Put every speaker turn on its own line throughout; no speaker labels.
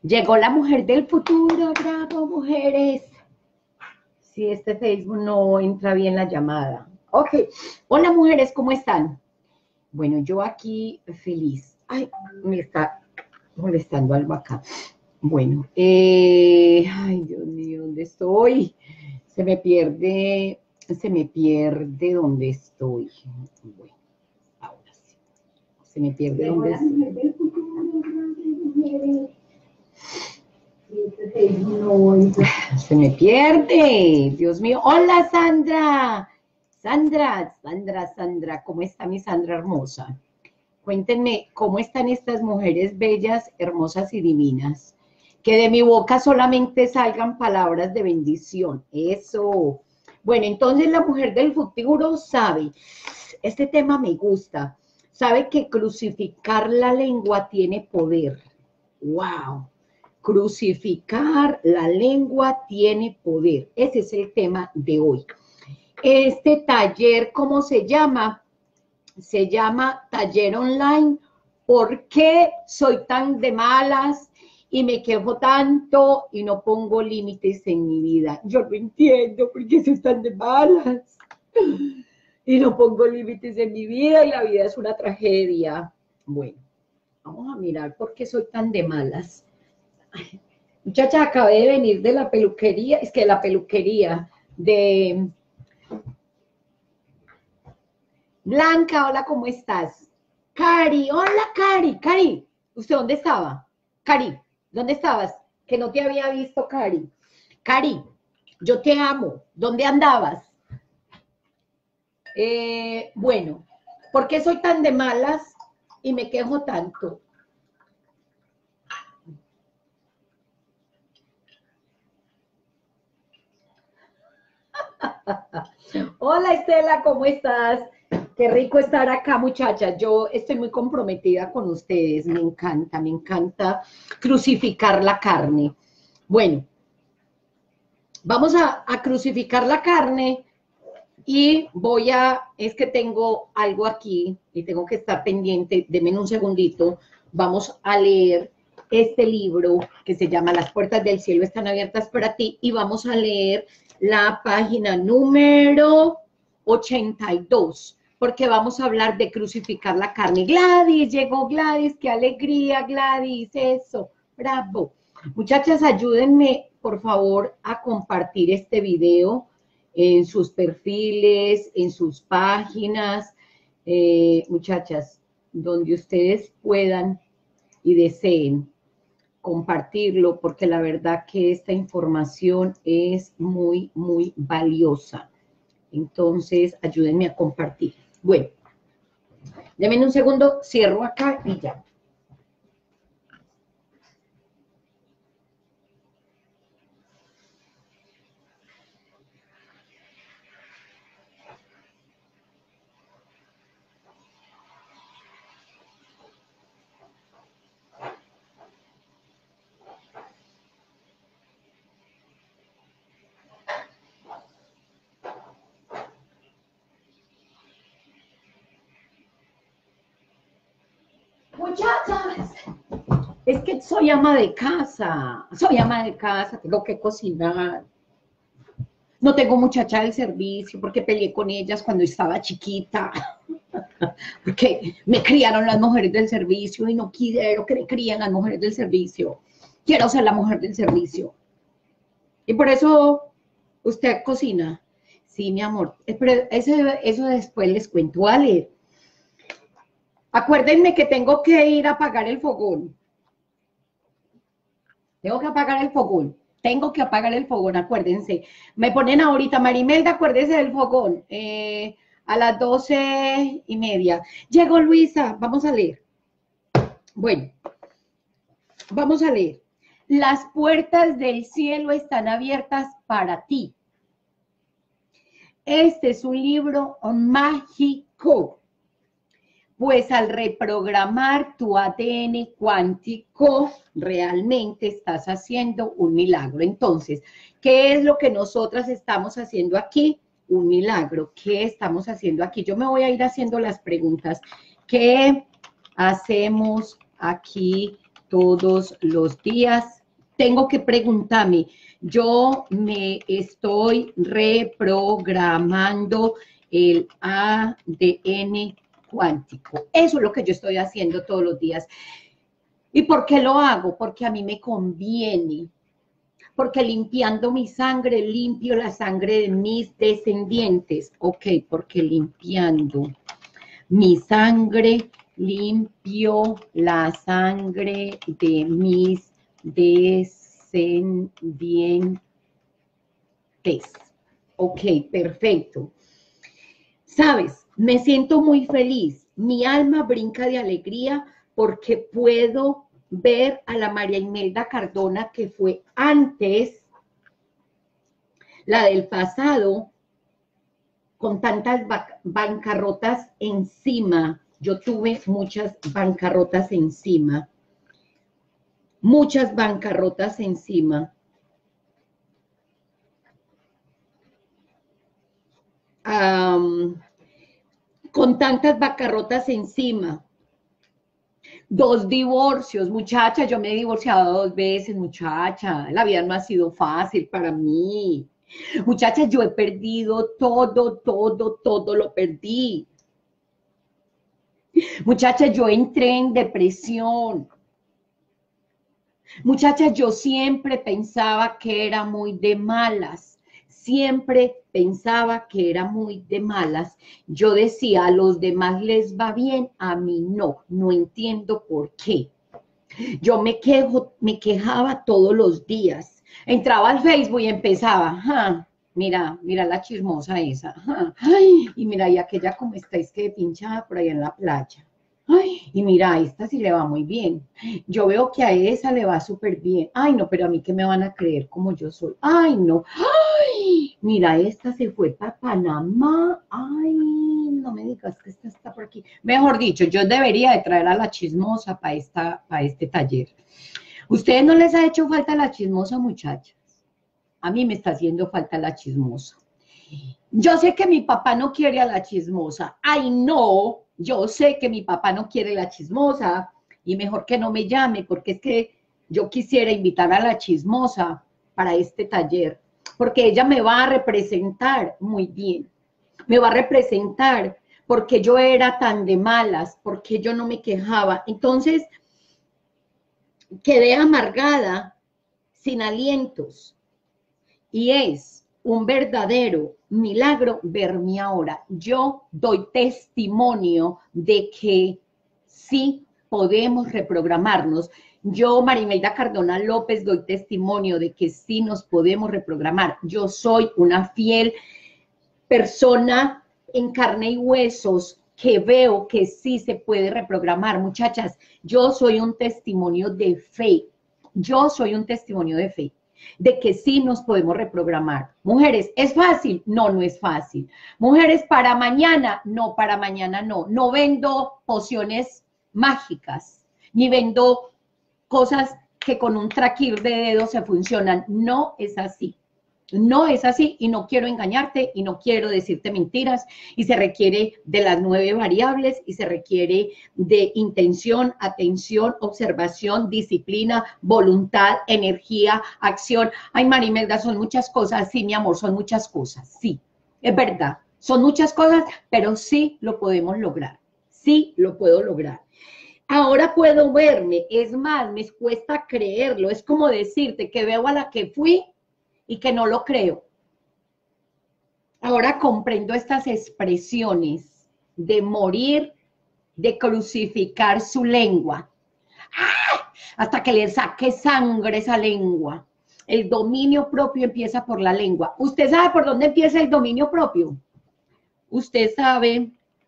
Llegó la mujer del futuro, bravo, mujeres. Si este Facebook no entra bien la llamada. Ok. Hola, mujeres, ¿cómo están? Bueno, yo aquí feliz. Ay, me está molestando algo acá. Bueno, ay, Dios mío, ¿dónde estoy? Se me pierde dónde estoy. Bueno, ahora sí. Se me pierde dónde estoy. Se me pierde, Dios mío. Hola, Sandra. Sandra, ¿cómo está mi Sandra hermosa? Cuéntenme, ¿cómo están estas mujeres bellas, hermosas y divinas? Que de mi boca solamente salgan palabras de bendición. Eso. Bueno, entonces la mujer del futuro sabe, este tema me gusta, sabe que crucificar la lengua tiene poder. ¡Wow! Crucificar la lengua tiene poder. Ese es el tema de hoy. Este taller, ¿cómo se llama? Se llama Taller Online. ¿Por qué soy tan de malas y me quejo tanto y no pongo límites en mi vida? Yo no entiendo por qué soy tan de malas y no pongo límites en mi vida y la vida es una tragedia. Bueno, vamos a mirar por qué soy tan de malas. Muchacha, acabé de venir de la peluquería, es que de la peluquería de Blanca. Hola, ¿cómo estás? Cari, hola Cari, ¿usted dónde estaba? Cari, ¿dónde estabas? Que no te había visto, Cari. Cari, yo te amo, ¿dónde andabas? Bueno, ¿por qué soy tan de malas y me quejo tanto? Hola Estela, ¿cómo estás? Qué rico estar acá, muchachas. Yo estoy muy comprometida con ustedes. Me encanta crucificar la carne. Bueno, vamos a crucificar la carne y es que tengo algo aquí y tengo que estar pendiente. Denme un segundito. Vamos a leer este libro que se llama Las puertas del cielo están abiertas para ti y vamos a leer la página número 82, porque vamos a hablar de crucificar la carne. Gladys, llegó Gladys, qué alegría, Gladys, eso, bravo. Muchachas, ayúdenme, por favor, a compartir este video en sus perfiles, en sus páginas, muchachas, donde ustedes puedan y deseen compartirlo, porque la verdad que esta información es muy valiosa. Entonces, ayúdenme a compartir. Bueno, denme un segundo, cierro acá y ya. Muchachas, es que soy ama de casa, tengo que cocinar. No tengo muchacha del servicio porque peleé con ellas cuando estaba chiquita, porque me criaron las mujeres del servicio y no quiero que me críen las mujeres del servicio. Quiero ser la mujer del servicio. Y por eso usted cocina. Sí, mi amor. Pero eso después les cuento, ¿vale? Acuérdenme que tengo que ir a apagar el fogón. Tengo que apagar el fogón. Tengo que apagar el fogón, acuérdense. Me ponen ahorita, Marimelda, acuérdese del fogón. A las 12:30. Llegó Luisa, vamos a leer. Bueno, vamos a leer. Las puertas del cielo están abiertas para ti. Este es un libro mágico, pues al reprogramar tu ADN cuántico, realmente estás haciendo un milagro. Entonces, ¿qué es lo que nosotras estamos haciendo aquí? Un milagro. ¿Qué estamos haciendo aquí? Yo me voy a ir haciendo las preguntas. ¿Qué hacemos aquí todos los días. Tengo que preguntarme, yo me estoy reprogramando el ADN cuántico. Eso es lo que yo estoy haciendo todos los días. ¿Y por qué lo hago? Porque a mí me conviene. Porque limpiando mi sangre, limpio la sangre de mis descendientes. Ok, porque limpiando mi sangre, limpio la sangre de mis descendientes. Ok, perfecto. ¿Sabes? Me siento muy feliz. Mi alma brinca de alegría porque puedo ver a la María Imelda Cardona que fue antes, la del pasado, con tantas bancarrotas encima. Yo tuve muchas bancarrotas encima. Muchas bancarrotas encima. Con tantas bancarrotas encima. 2 divorcios, muchacha, yo me he divorciado 2 veces, muchacha. La vida no ha sido fácil para mí. Muchacha, yo he perdido todo lo perdí. Muchacha, yo entré en depresión. Muchacha, yo siempre pensaba que era muy de malas. Siempre pensaba que era muy de malas. Yo decía, a los demás les va bien, a mí no. No entiendo por qué. Yo me quejaba todos los días. Entraba al Facebook y empezaba, mira la chismosa esa, ay, y mira, y aquella como está, es que pinchada por ahí en la playa. Ay, y mira, a esta sí le va muy bien. Yo veo que a esa le va súper bien. Ay, no, pero a mí que me van a creer como yo soy. Ay, no. Ay, mira, esta se fue para Panamá. Ay, no me digas que esta está por aquí. Mejor dicho, yo debería de traer a la chismosa para este taller. ¿Ustedes no les ha hecho falta la chismosa, muchachas? A mí me está haciendo falta la chismosa. Yo sé que mi papá no quiere a la chismosa. Ay, no, yo sé que mi papá no quiere la chismosa y mejor que no me llame porque es que yo quisiera invitar a la chismosa para este taller porque ella me va a representar muy bien. Me va a representar porque yo era tan de malas, porque yo no me quejaba. Entonces, quedé amargada, sin alientos y es un verdadero milagro verme ahora. Yo doy testimonio de que sí podemos reprogramarnos. Yo, Marimelda Cardona López, doy testimonio de que sí nos podemos reprogramar. Yo soy una fiel persona en carne y huesos que veo que sí se puede reprogramar. Muchachas, yo soy un testimonio de fe. Yo soy un testimonio de fe de que sí nos podemos reprogramar. Mujeres, ¿es fácil? No, no es fácil. Mujeres, ¿para mañana? No, para mañana no. No vendo pociones mágicas, ni vendo cosas que con un traquir de dedos se funcionan. No es así. No es así y no quiero engañarte y no quiero decirte mentiras y se requiere de las 9 variables y se requiere de intención, atención, observación, disciplina, voluntad, energía, acción. Ay, Marimelda, son muchas cosas. Sí, mi amor, son muchas cosas. Sí, es verdad. Son muchas cosas, pero sí lo podemos lograr. Sí lo puedo lograr. Ahora puedo verme. Es más, me cuesta creerlo. Es como decirte que veo a la que fui y que no lo creo. Ahora comprendo estas expresiones de morir, de crucificar su lengua. ¡Ah! Hasta que le saque sangre esa lengua. El dominio propio empieza por la lengua. ¿Usted sabe por dónde empieza el dominio propio? Usted sabe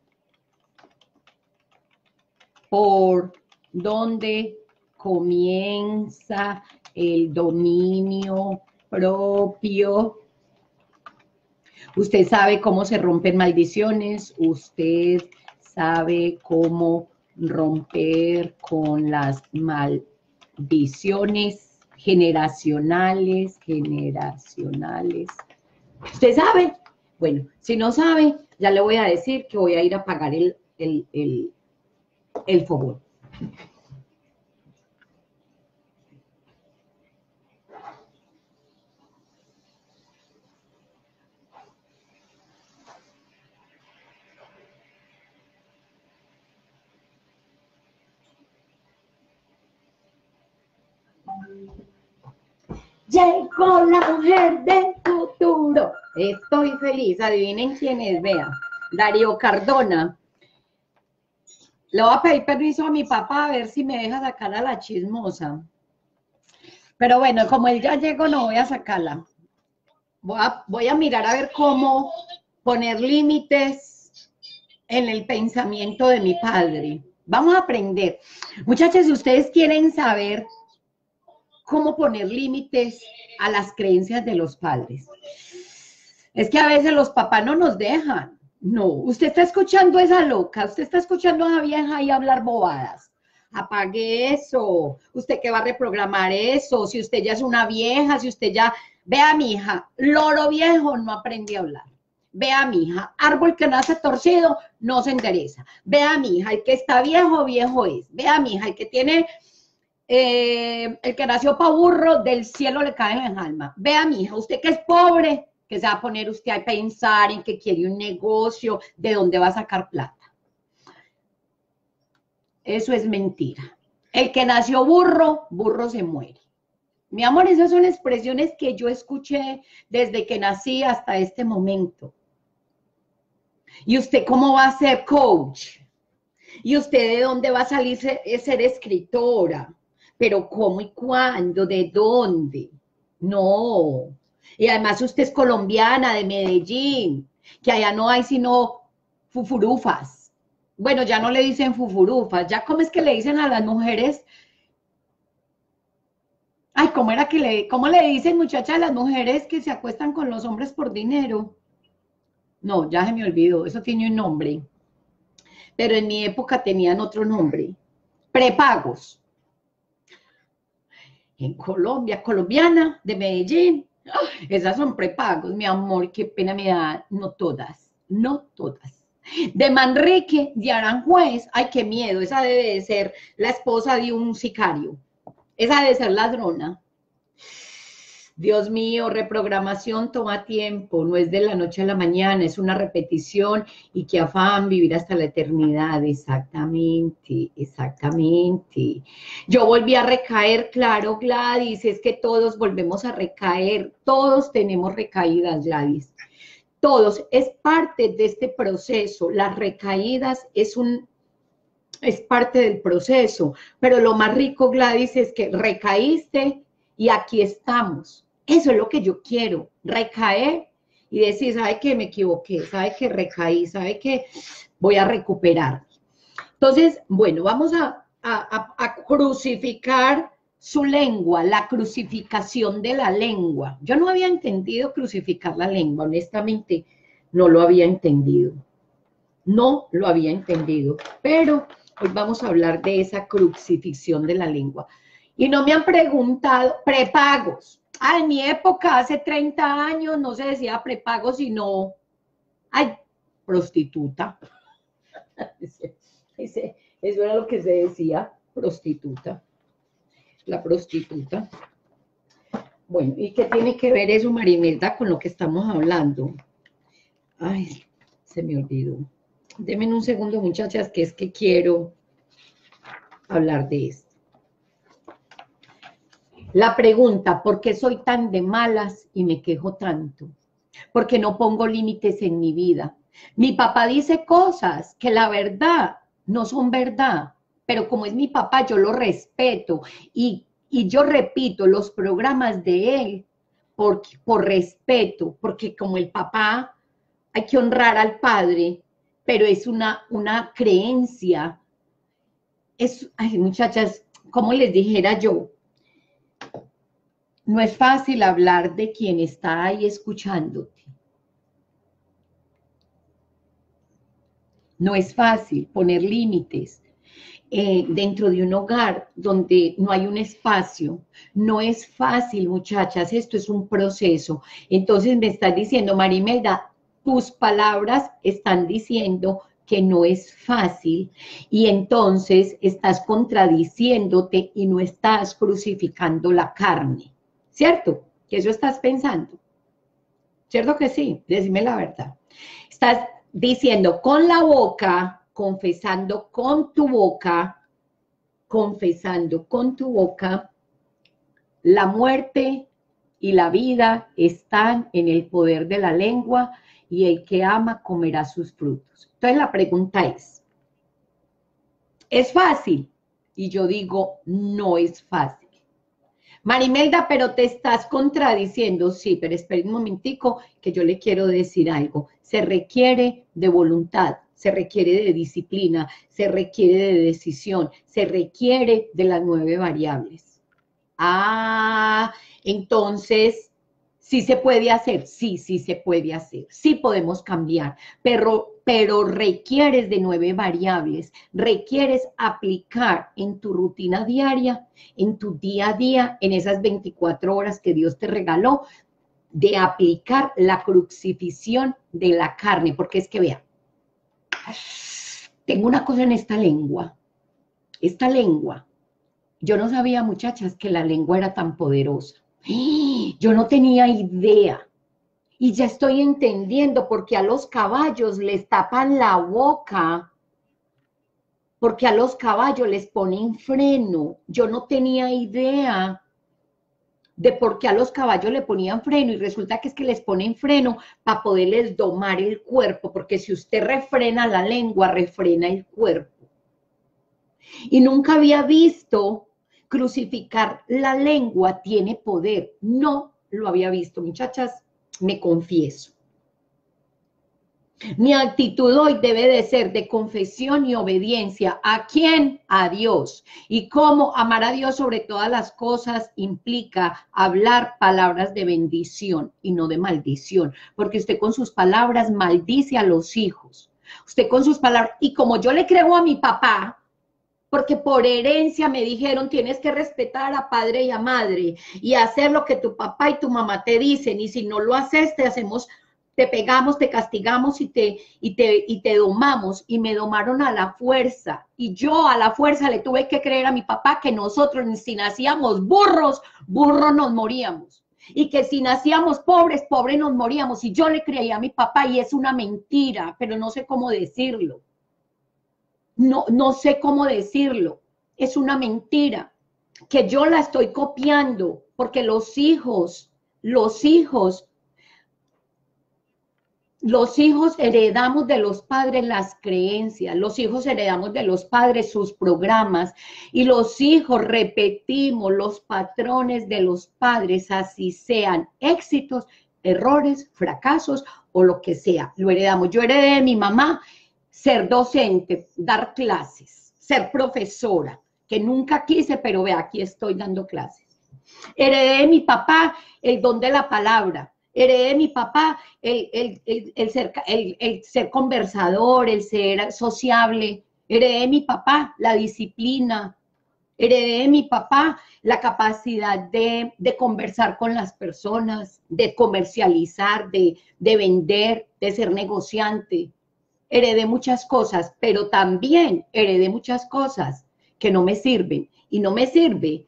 por dónde comienza el dominio propio. Usted sabe cómo se rompen maldiciones, usted sabe cómo romper con las maldiciones generacionales. ¿Usted sabe? Bueno, si no sabe, ya le voy a decir que voy a ir a pagar el fogón. Llegó la mujer del futuro. Estoy feliz. Adivinen quién es, vean. Darío Cardona. Le voy a pedir permiso a mi papá a ver si me deja sacar a la chismosa. Pero bueno, como él ya llegó, no voy a sacarla. Voy a mirar a ver cómo poner límites en el pensamiento de mi padre. Vamos a aprender. Muchachos, si ustedes quieren saber cómo poner límites a las creencias de los padres, es que a veces los papás no nos dejan. No, usted está escuchando a esa loca, usted está escuchando a esa vieja ahí hablar bobadas. Apague eso. ¿Usted qué va a reprogramar eso? Si usted ya es una vieja, si usted ya... Vea, mi hija, loro viejo no aprende a hablar. Vea, mi hija, árbol que nace torcido no se endereza. Vea, mi hija, el que está viejo, viejo es. Vea, mi hija, el que tiene... el que nació pa' burro, del cielo le cae en el alma. Vea, mi hija, usted que es pobre, que se va a poner usted a pensar en que quiere un negocio, de dónde va a sacar plata. Eso es mentira. El que nació burro, burro se muere. Mi amor, esas son expresiones que yo escuché desde que nací hasta este momento. ¿Y usted cómo va a ser coach? ¿Y usted de dónde va a salir ser escritora? ¿Pero cómo y cuándo? ¿De dónde? No. Y además usted es colombiana, de Medellín, que allá no hay sino fufurufas. Bueno, ya no le dicen fufurufas, ya cómo es que le dicen a las mujeres. Ay, ¿cómo le dicen, muchachas, a las mujeres que se acuestan con los hombres por dinero? No, ya se me olvidó, eso tiene un nombre. Pero en mi época tenían otro nombre. Prepagos. En Colombia, colombiana, de Medellín. Esas son prepagos, mi amor, qué pena me da. No todas, no todas. De Manrique, de Aranjuez, ay, qué miedo, esa debe de ser la esposa de un sicario. Esa debe ser ladrona. Dios mío, reprogramación toma tiempo, no es de la noche a la mañana, es una repetición y qué afán vivir hasta la eternidad. Exactamente, exactamente. Yo volví a recaer, claro, Gladys, es que todos volvemos a recaer, todos tenemos recaídas, Gladys. Todos, es parte de este proceso, las recaídas es parte del proceso, pero lo más rico, Gladys, es que recaíste y aquí estamos. Eso es lo que yo quiero, recaer y decir, ¿sabe qué? Me equivoqué, ¿sabe qué? Recaí, ¿sabe qué? Voy a recuperar. Entonces, bueno, vamos a crucificar su lengua, la crucificación de la lengua. Yo no había entendido crucificar la lengua, honestamente, no lo había entendido. No lo había entendido, pero hoy vamos a hablar de esa crucifixión de la lengua. Y no me han preguntado, prepagos. Ah, en mi época, hace 30 años, no se decía prepago, sino, ay, prostituta. Eso era lo que se decía, prostituta. La prostituta. Bueno, ¿y qué tiene que ver eso, Marimelda, con lo que estamos hablando? Ay, se me olvidó. Denme un segundo, muchachas, que es que quiero hablar de esto. La pregunta, ¿por qué soy tan de malas y me quejo tanto? ¿Por qué no pongo límites en mi vida? Mi papá dice cosas que la verdad no son verdad, pero como es mi papá, yo lo respeto y yo repito los programas de él por respeto, porque como el papá hay que honrar al padre, pero es una creencia. Ay, muchachas, como les dijera yo, no es fácil hablar de quien está ahí escuchándote. No es fácil poner límites dentro de un hogar donde no hay un espacio. No es fácil, muchachas, esto es un proceso. Entonces me estás diciendo, Marimelda, tus palabras están diciendo que no es fácil y entonces estás contradiciéndote y no estás crucificando la carne. ¿Cierto? Que eso estás pensando. ¿Cierto que sí? Decime la verdad. Estás diciendo con la boca, confesando con tu boca La muerte y la vida están en el poder de la lengua y el que ama comerá sus frutos. Entonces la pregunta ¿es fácil? Y yo digo, no es fácil. Marimelda, pero te estás contradiciendo. Sí, pero espera un momentico que yo le quiero decir algo. Se requiere de voluntad, se requiere de disciplina, se requiere de decisión, se requiere de las 9 variables. Ah, entonces, ¿sí se puede hacer? Sí, sí se puede hacer. Sí podemos cambiar, pero requieres de 9 variables. Requieres aplicar en tu rutina diaria, en tu día a día, en esas 24 horas que Dios te regaló, de aplicar la crucifixión de la carne. Porque es que vea, tengo una cosa en esta lengua. Esta lengua. Yo no sabía, muchachas, que la lengua era tan poderosa. Yo no tenía idea. Y ya estoy entendiendo por qué a los caballos les tapan la boca, porque a los caballos les ponen freno. Yo no tenía idea de por qué a los caballos le ponían freno y resulta que es que les ponen freno para poderles domar el cuerpo, porque si usted refrena la lengua, refrena el cuerpo. Y nunca había visto crucificar la lengua tiene poder. No lo había visto, muchachas, me confieso. Mi actitud hoy debe de ser de confesión y obediencia. ¿A quién? A Dios. Y cómo amar a Dios sobre todas las cosas implica hablar palabras de bendición y no de maldición, porque usted con sus palabras maldice a los hijos. Usted con sus palabras, y como yo le creo a mi papá, porque por herencia me dijeron tienes que respetar a padre y a madre y hacer lo que tu papá y tu mamá te dicen, y si no lo haces te pegamos, te castigamos y te domamos, y me domaron a la fuerza, y yo a la fuerza le tuve que creer a mi papá que nosotros si nacíamos burros nos moríamos, y que si nacíamos pobres nos moríamos, y yo le creía a mi papá, y es una mentira, pero no sé cómo decirlo. No sé cómo decirlo, es una mentira, que yo la estoy copiando, porque los hijos heredamos de los padres las creencias, los hijos heredamos de los padres sus programas, y los hijos repetimos los patrones de los padres, así sean éxitos, errores, fracasos o lo que sea, lo heredamos. Yo heredé de mi mamá ser docente, dar clases, ser profesora, que nunca quise, pero vea, aquí estoy dando clases. Heredé de mi papá el don de la palabra, heredé de mi papá el ser conversador, el ser sociable, heredé de mi papá la disciplina, heredé de mi papá la capacidad de conversar con las personas, de comercializar, de vender, de ser negociante. Heredé muchas cosas, pero también heredé muchas cosas que no me sirven. Y no me sirve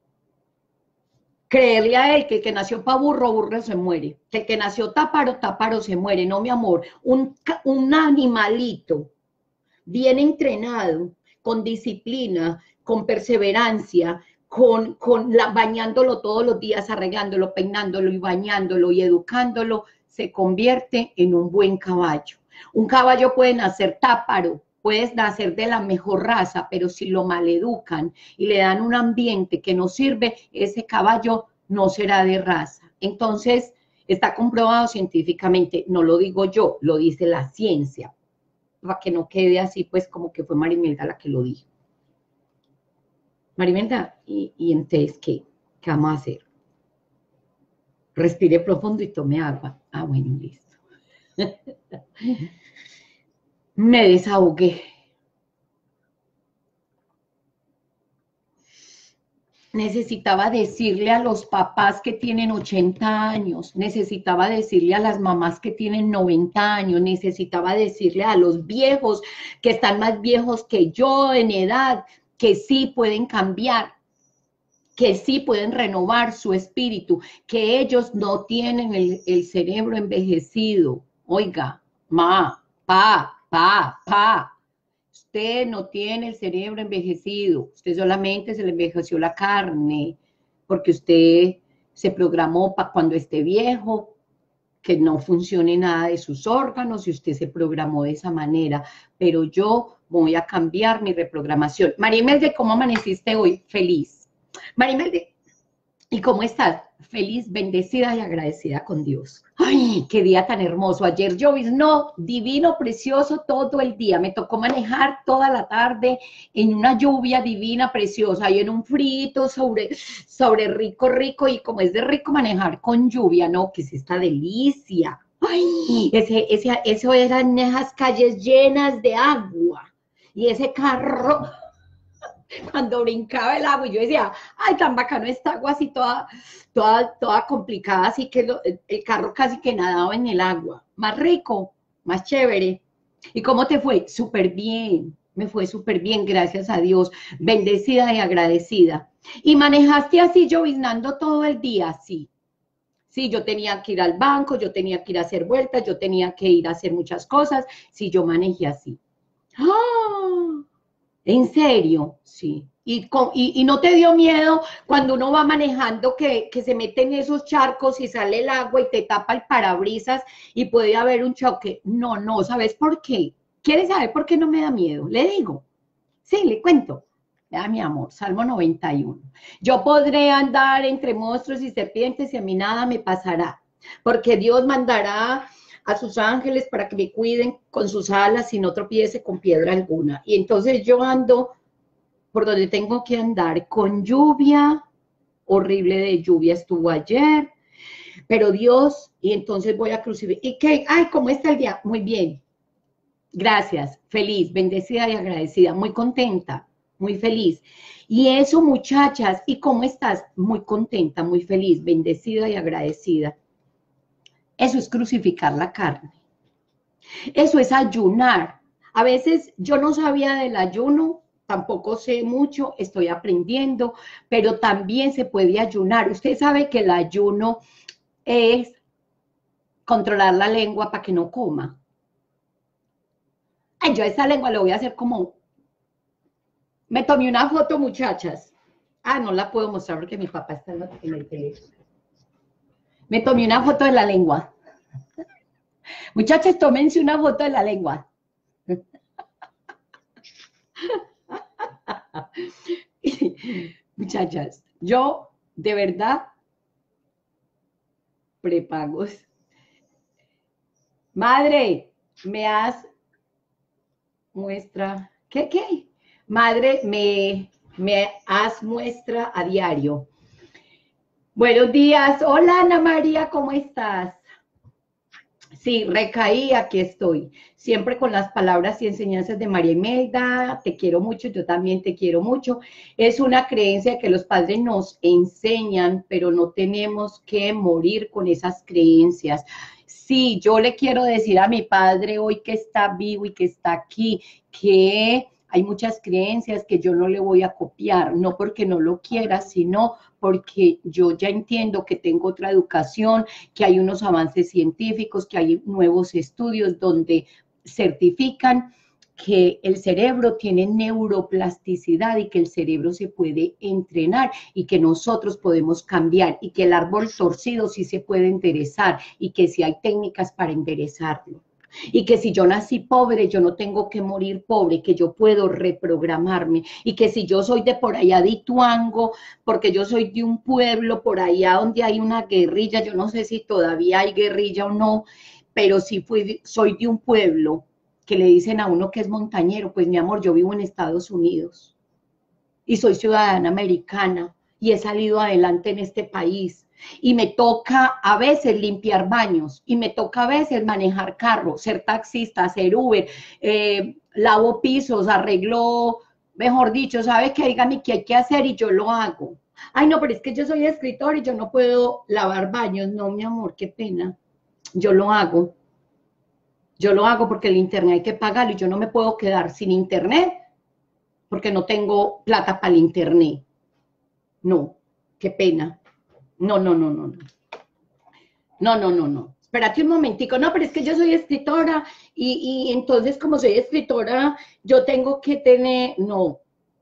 creerle a él que el que nació para burro, burro se muere. Que el que nació táparo, táparo se muere. No, mi amor, un animalito bien entrenado, con disciplina, con perseverancia, bañándolo todos los días, arreglándolo, peinándolo y bañándolo y educándolo, se convierte en un buen caballo. Un caballo puede nacer táparo, puedes nacer de la mejor raza, pero si lo maleducan y le dan un ambiente que no sirve, ese caballo no será de raza. Entonces, está comprobado científicamente, no lo digo yo, lo dice la ciencia, para que no quede así, pues como que fue Marimelda la que lo dijo. Marimelda, ¿y entonces qué? ¿Qué vamos a hacer? Respire profundo y tome agua. Ah, bueno, listo. Me desahogué. Necesitaba decirle a los papás que tienen 80 años, necesitaba decirle a las mamás que tienen 90 años, necesitaba decirle a los viejos que están más viejos que yo en edad, que sí pueden cambiar, que sí pueden renovar su espíritu, que ellos no tienen el cerebro envejecido. Oiga, pa. Usted no tiene el cerebro envejecido, usted solamente se le envejeció la carne. porque usted se programó para cuando esté viejo, que no funcione nada de sus órganos y usted se programó de esa manera, pero yo voy a cambiar mi reprogramación. María Imelda, ¿cómo amaneciste hoy? Feliz. María Imelda, ¿y cómo estás? Feliz, bendecida y agradecida con Dios. ¡Ay, qué día tan hermoso! Ayer lloviznó, divino, precioso todo el día. Me tocó manejar toda la tarde en una lluvia divina, preciosa, y en un frito sobre rico, rico, y como es de rico manejar con lluvia, ¿no? Que es esta delicia. ¡Ay! Eso eran esas calles llenas de agua. Y ese carro cuando brincaba el agua, y yo decía, ay, tan bacano esta agua así toda complicada, así que el carro casi que nadaba en el agua. Más rico, más chévere. ¿Y cómo te fue? Súper bien, me fue súper bien, gracias a Dios, bendecida y agradecida. ¿Y manejaste así lloviznando todo el día? Sí. Sí, yo tenía que ir al banco, yo tenía que ir a hacer vueltas, yo tenía que ir a hacer muchas cosas. Sí, yo manejé así. ¡Ah! ¿En serio? Sí. ¿Y no te dio miedo cuando uno va manejando que se mete en esos charcos y sale el agua y te tapa el parabrisas y puede haber un choque? No, no, ¿sabes por qué? ¿Quieres saber por qué no me da miedo? Le digo. Sí, le cuento. Vea, mi amor, Salmo 91. Yo podré andar entre monstruos y serpientes y a mí nada me pasará, porque Dios mandará a sus ángeles para que me cuiden con sus alas y no tropiece con piedra alguna. Y entonces yo ando por donde tengo que andar con lluvia, horrible de lluvia estuvo ayer, pero Dios, y entonces voy a crucificar. ¿Y qué? Ay, ¿cómo está el día? Muy bien. Gracias, feliz, bendecida y agradecida, muy contenta, muy feliz. Y eso, muchachas, ¿y cómo estás? Muy contenta, muy feliz, bendecida y agradecida. Eso es crucificar la carne. Eso es ayunar. A veces yo no sabía del ayuno, tampoco sé mucho, estoy aprendiendo, pero también se puede ayunar. Usted sabe que el ayuno es controlar la lengua para que no coma. Ay, yo a esa lengua le voy a hacer como... Me tomé una foto, muchachas. Ah, no la puedo mostrar porque mi papá está en el teléfono. Me tomé una foto de la lengua. Muchachas, tómense una foto de la lengua. Muchachas, yo de verdad prepagos. Madre, me haz muestra. ¿Qué? Madre, me haz muestra a diario. Buenos días. Hola, Ana María, ¿cómo estás? Sí, recaí, aquí estoy. Siempre con las palabras y enseñanzas de María Imelda. Te quiero mucho, yo también te quiero mucho. Es una creencia que los padres nos enseñan, pero no tenemos que morir con esas creencias. Sí, yo le quiero decir a mi padre hoy que está vivo y que está aquí, que hay muchas creencias que yo no le voy a copiar, no porque no lo quiera, sino porque yo ya entiendo que tengo otra educación, que hay unos avances científicos, que hay nuevos estudios donde certifican que el cerebro tiene neuroplasticidad y que el cerebro se puede entrenar y que nosotros podemos cambiar y que el árbol torcido sí se puede enderezar y que sí hay técnicas para enderezarlo. Y que si yo nací pobre, yo no tengo que morir pobre, que yo puedo reprogramarme, y que si yo soy de por allá de Ituango, porque yo soy de un pueblo por allá donde hay una guerrilla, yo no sé si todavía hay guerrilla o no, pero sí soy de un pueblo que le dicen a uno que es montañero, pues mi amor, yo vivo en Estados Unidos y soy ciudadana americana y he salido adelante en este país. Y me toca a veces limpiar baños, y me toca a veces manejar carro, ser taxista, hacer Uber, lavo pisos, arreglo, mejor dicho, sabe que dígame qué hay que hacer y yo lo hago. Ay, no, pero es que yo soy escritor y yo no puedo lavar baños. No, mi amor, qué pena. Yo lo hago. Yo lo hago porque el internet hay que pagarlo y yo no me puedo quedar sin internet porque no tengo plata para el internet. No, qué pena. No, no, no, no, no. No, no, no, no. Espérate un momentico. No, pero es que yo soy escritora y entonces como soy escritora, yo tengo que tener... No,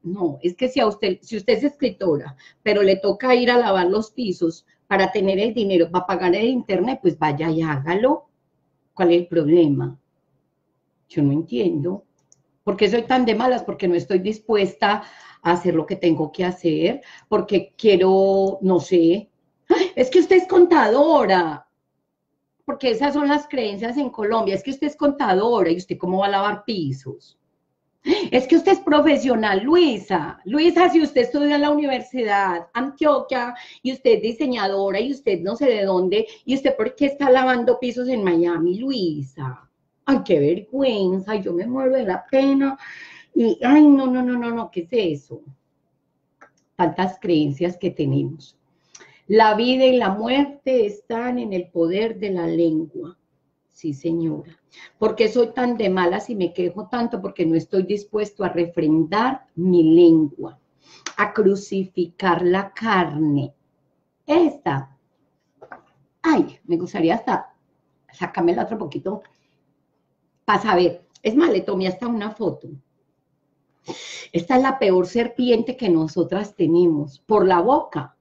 No, es que si usted es escritora, pero le toca ir a lavar los pisos para tener el dinero para pagar el internet, pues vaya y hágalo. ¿Cuál es el problema? Yo no entiendo. ¿Por qué soy tan de malas? Porque no estoy dispuesta a hacer lo que tengo que hacer, porque quiero, no sé, ¡ay! Es que usted es contadora, porque esas son las creencias en Colombia, es que usted es contadora y usted cómo va a lavar pisos. Es que usted es profesional, Luisa. Luisa, si usted estudia en la Universidad Antioquia y usted es diseñadora y usted no sé de dónde, y usted por qué está lavando pisos en Miami, Luisa. Ay, qué vergüenza, yo me muero de la pena. Y, ay, no, no, no, no, no, ¿qué es eso? Tantas creencias que tenemos. La vida y la muerte están en el poder de la lengua. Sí, señora. ¿Por qué soy tan de malas y me quejo tanto? Porque no estoy dispuesto a refrendar mi lengua, a crucificar la carne. Esta. Ay, me gustaría hasta sacarme el otro poquito para saber. Es más, le tomé hasta una foto. Esta es la peor serpiente que nosotras tenemos. Por la boca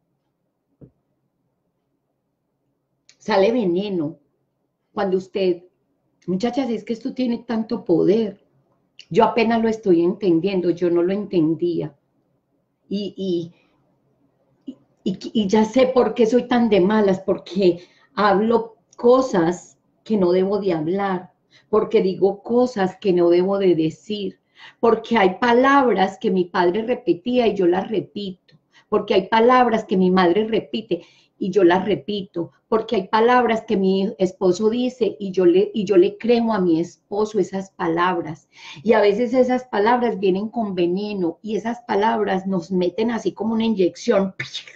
sale veneno. Cuando usted, muchachas, es que esto tiene tanto poder. Yo apenas lo estoy entendiendo, yo no lo entendía. Y ya sé por qué soy tan de malas, porque hablo cosas que no debo de hablar, porque digo cosas que no debo de decir, porque hay palabras que mi padre repetía y yo las repito, porque hay palabras que mi madre repite y yo las repito, porque hay palabras que mi esposo dice y yo le creo a mi esposo esas palabras. Y a veces esas palabras vienen con veneno y esas palabras nos meten así como una inyección.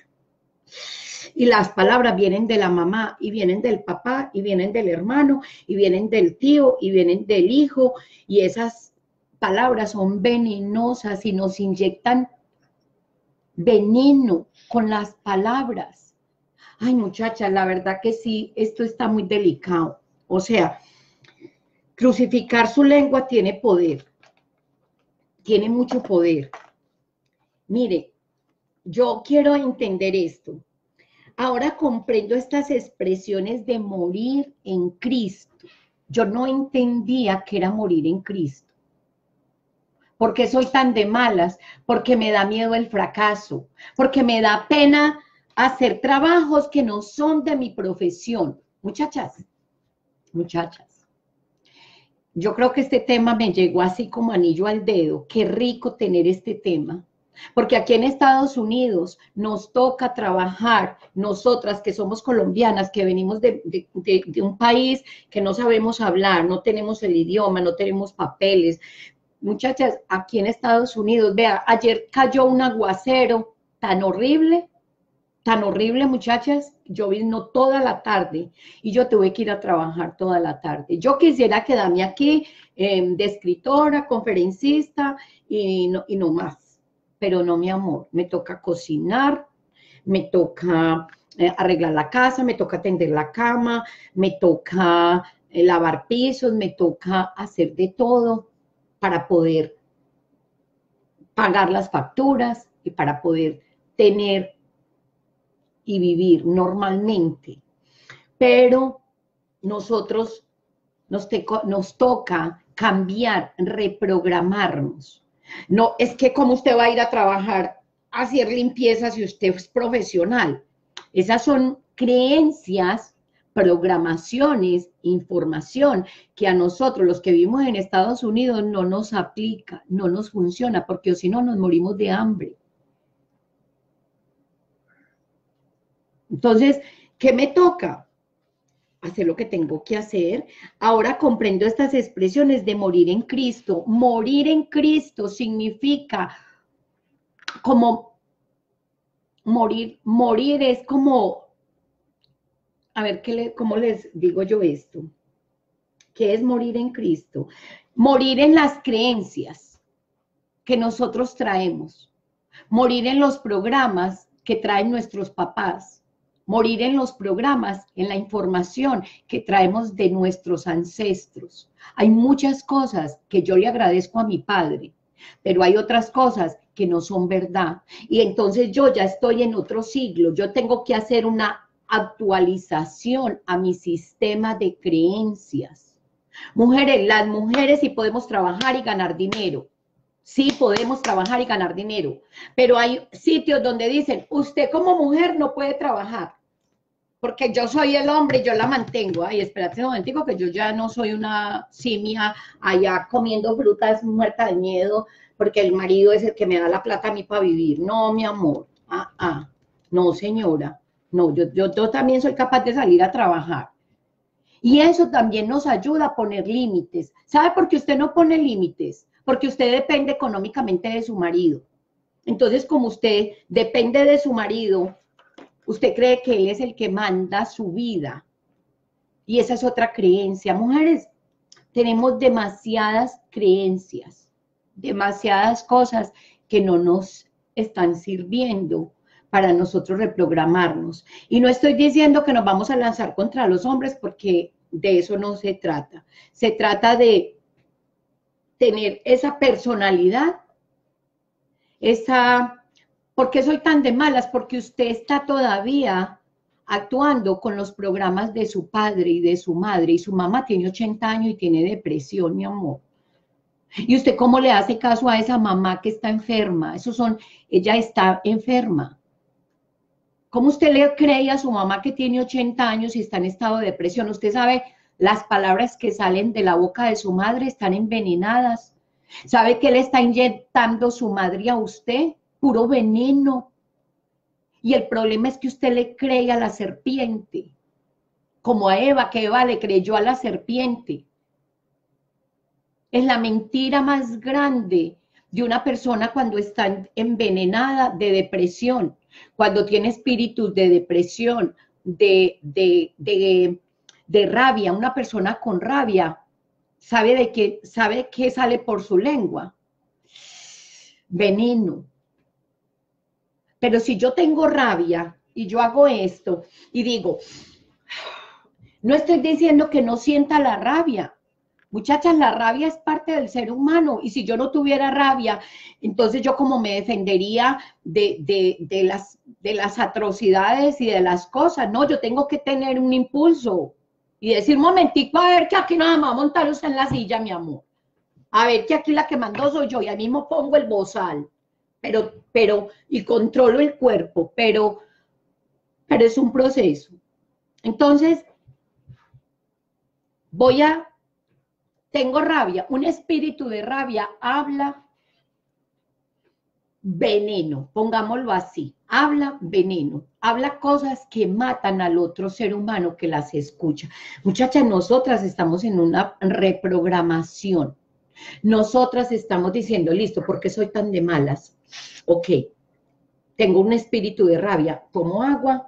Y las palabras vienen de la mamá, y vienen del papá, y vienen del hermano, y vienen del tío, y vienen del hijo, y esas palabras son venenosas y nos inyectan veneno con las palabras. Ay, muchachas, la verdad que sí, esto está muy delicado. O sea, crucificar su lengua tiene poder, tiene mucho poder. Mire, yo quiero entender esto. Ahora comprendo estas expresiones de morir en Cristo. Yo no entendía que era morir en Cristo. ¿Por qué soy tan de malas? Porque me da miedo el fracaso, porque me da pena hacer trabajos que no son de mi profesión. Muchachas, yo creo que este tema me llegó así como anillo al dedo. Qué rico tener este tema. Porque aquí en Estados Unidos nos toca trabajar, nosotras que somos colombianas, que venimos de un país que no sabemos hablar, no tenemos el idioma, no tenemos papeles. Muchachas, aquí en Estados Unidos, vea, ayer cayó un aguacero tan horrible, muchachas, lloviendo toda la tarde y yo tuve que ir a trabajar toda la tarde. Yo quisiera quedarme aquí de escritora, conferencista y no más, pero no, mi amor, me toca cocinar, me toca arreglar la casa, me toca tender la cama, me toca lavar pisos, me toca hacer de todo para poder pagar las facturas y para poder tener y vivir normalmente. Pero nosotros nos toca cambiar, reprogramarnos. No, es que como usted va a ir a trabajar a hacer limpieza si usted es profesional. Esas son creencias, programaciones, información que a nosotros, los que vivimos en Estados Unidos, no nos aplica, no nos funciona, porque si no nos morimos de hambre. Entonces, ¿qué me toca? Hacer lo que tengo que hacer. Ahora comprendo estas expresiones de morir en Cristo. Morir en Cristo significa como morir es como, a ver, ¿cómo les digo yo esto? ¿Qué es morir en Cristo? Morir en las creencias que nosotros traemos. Morir en los programas que traen nuestros papás. Morir en los programas, en la información que traemos de nuestros ancestros. Hay muchas cosas que yo le agradezco a mi padre, pero hay otras cosas que no son verdad. Y entonces yo ya estoy en otro siglo, yo tengo que hacer una actualización a mi sistema de creencias. Mujeres, las mujeres sí podemos trabajar y ganar dinero. Sí podemos trabajar y ganar dinero, pero hay sitios donde dicen, usted como mujer no puede trabajar, porque yo soy el hombre y yo la mantengo. Ay, espérate un momentico que yo ya no soy una simia allá comiendo frutas muerta de miedo, porque el marido es el que me da la plata a mí para vivir. No, mi amor. No, señora. No, yo también soy capaz de salir a trabajar. Y eso también nos ayuda a poner límites. ¿Sabe por qué usted no pone límites? Porque usted depende económicamente de su marido. Entonces, como usted depende de su marido, usted cree que él es el que manda su vida. Y esa es otra creencia. Mujeres, tenemos demasiadas creencias, demasiadas cosas que no nos están sirviendo para nosotros reprogramarnos. Y no estoy diciendo que nos vamos a lanzar contra los hombres, porque de eso no se trata. Se trata de tener esa personalidad, esa... ¿Por qué soy tan de malas? Porque usted está todavía actuando con los programas de su padre y de su madre, y su mamá tiene 80 años y tiene depresión, mi amor. ¿Y usted cómo le hace caso a esa mamá que está enferma? Ella está enferma. ¿Cómo usted le cree a su mamá que tiene 80 años y está en estado de depresión? Usted sabe, las palabras que salen de la boca de su madre están envenenadas. ¿Sabe qué le está inyectando su madre a usted? Puro veneno. Y el problema es que usted le cree a la serpiente, como a Eva, que Eva le creyó a la serpiente. Es la mentira más grande de una persona cuando está envenenada de depresión, cuando tiene espíritus de depresión, de rabia. Una persona con rabia sabe qué sale por su lengua. Veneno. Pero si yo tengo rabia y yo hago esto y digo, no estoy diciendo que no sienta la rabia. Muchachas, la rabia es parte del ser humano, y si yo no tuviera rabia, entonces yo como me defendería de las atrocidades y de las cosas. No, yo tengo que tener un impulso y decir, momentico, a ver que aquí nada más montar usted en la silla, mi amor. A ver que aquí la que mandó soy yo, y ahí mismo pongo el bozal, y controlo el cuerpo, pero es un proceso. Entonces, tengo rabia, un espíritu de rabia habla veneno, pongámoslo así, habla veneno, habla cosas que matan al otro ser humano que las escucha. Muchachas, nosotras estamos en una reprogramación. Nosotras estamos diciendo, listo, ¿por qué soy tan de malas? Ok, tengo un espíritu de rabia, tomo agua.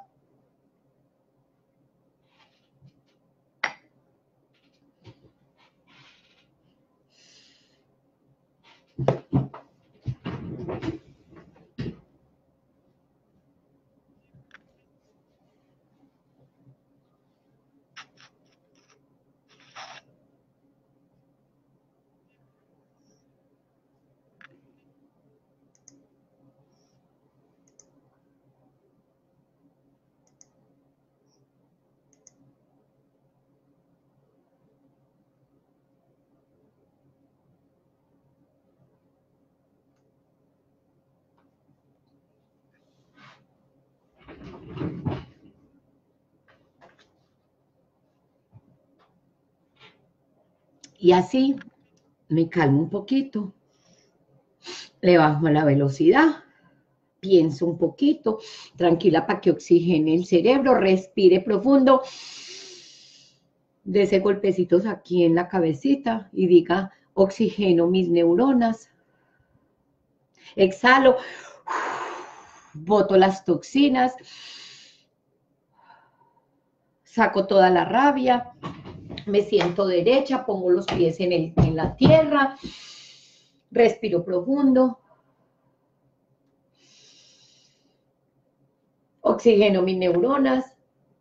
Y así me calmo un poquito, le bajo la velocidad, pienso un poquito, tranquila para que oxigene el cerebro, respire profundo, dese golpecitos aquí en la cabecita y diga, oxigeno mis neuronas, exhalo, boto las toxinas, saco toda la rabia, me siento derecha, pongo los pies en la tierra, respiro profundo, oxigeno mis neuronas,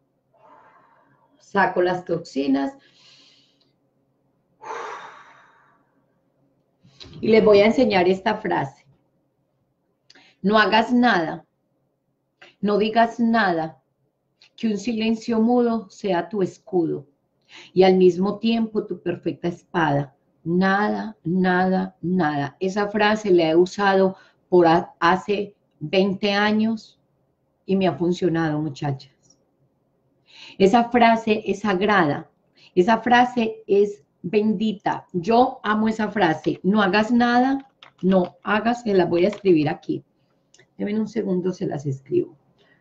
saco las toxinas Y les voy a enseñar esta frase. No hagas nada, no digas nada, que un silencio mudo sea tu escudo y al mismo tiempo tu perfecta espada. Nada, nada, nada. Esa frase la he usado por hace 20 años y me ha funcionado, muchachas. Esa frase es sagrada, esa frase es bendita. Yo amo esa frase. No hagas nada, no hagas, se las voy a escribir aquí. Denme un segundo, se las escribo.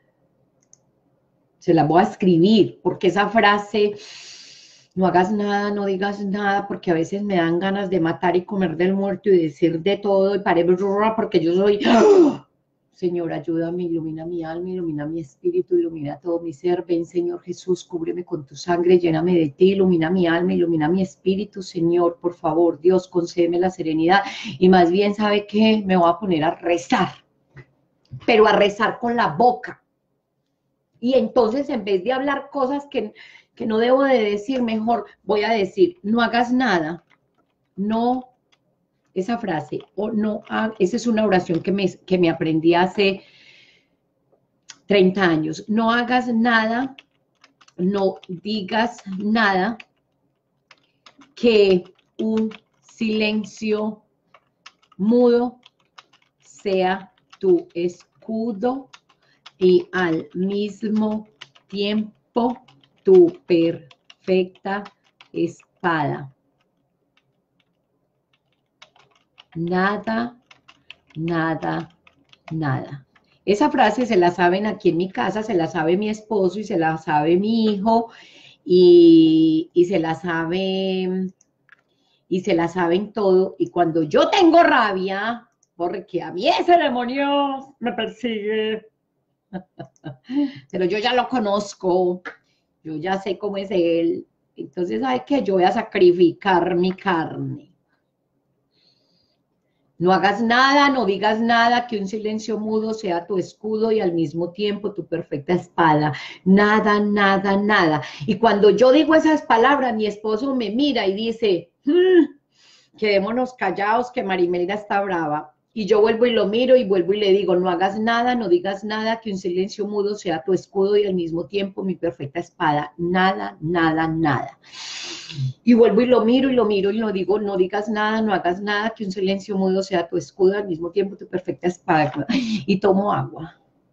Se las voy a escribir, porque esa frase, no hagas nada, no digas nada, porque a veces me dan ganas de matar y comer del muerto y decir de todo, y porque yo soy... Señor, ayúdame, ilumina mi alma, ilumina mi espíritu, ilumina todo mi ser. Ven, Señor Jesús, cúbreme con tu sangre, lléname de ti, ilumina mi alma, ilumina mi espíritu, Señor, por favor, Dios, concédeme la serenidad. Y más bien, ¿sabe qué? Me voy a poner a rezar, pero a rezar con la boca. Y entonces, en vez de hablar cosas que no debo de decir, mejor voy a decir, no hagas nada, no, esa frase, o no, esa es una oración que me aprendí hace 30 años, no hagas nada, no digas nada, que un silencio mudo sea tu escudo y al mismo tiempo tu perfecta espada. Nada, nada, nada. Esa frase se la saben aquí en mi casa, se la sabe mi esposo y se la sabe mi hijo y se la saben todo. Y cuando yo tengo rabia, porque a mí ese demonio me persigue, pero yo ya lo conozco, yo ya sé cómo es él, entonces, ¿sabe qué? Yo voy a sacrificar mi carne. No hagas nada, no digas nada, que un silencio mudo sea tu escudo y al mismo tiempo tu perfecta espada. Nada, nada, nada. Y cuando yo digo esas palabras, mi esposo me mira y dice, quedémonos callados que Marimelda está brava. Y yo vuelvo y lo miro y vuelvo y le digo, no hagas nada, no digas nada, que un silencio mudo sea tu escudo y al mismo tiempo mi perfecta espada. Nada, nada, nada. Y vuelvo y lo miro y lo digo, no digas nada, no hagas nada, que un silencio mudo sea tu escudo, al mismo tiempo tu perfecta espada. Y tomo agua.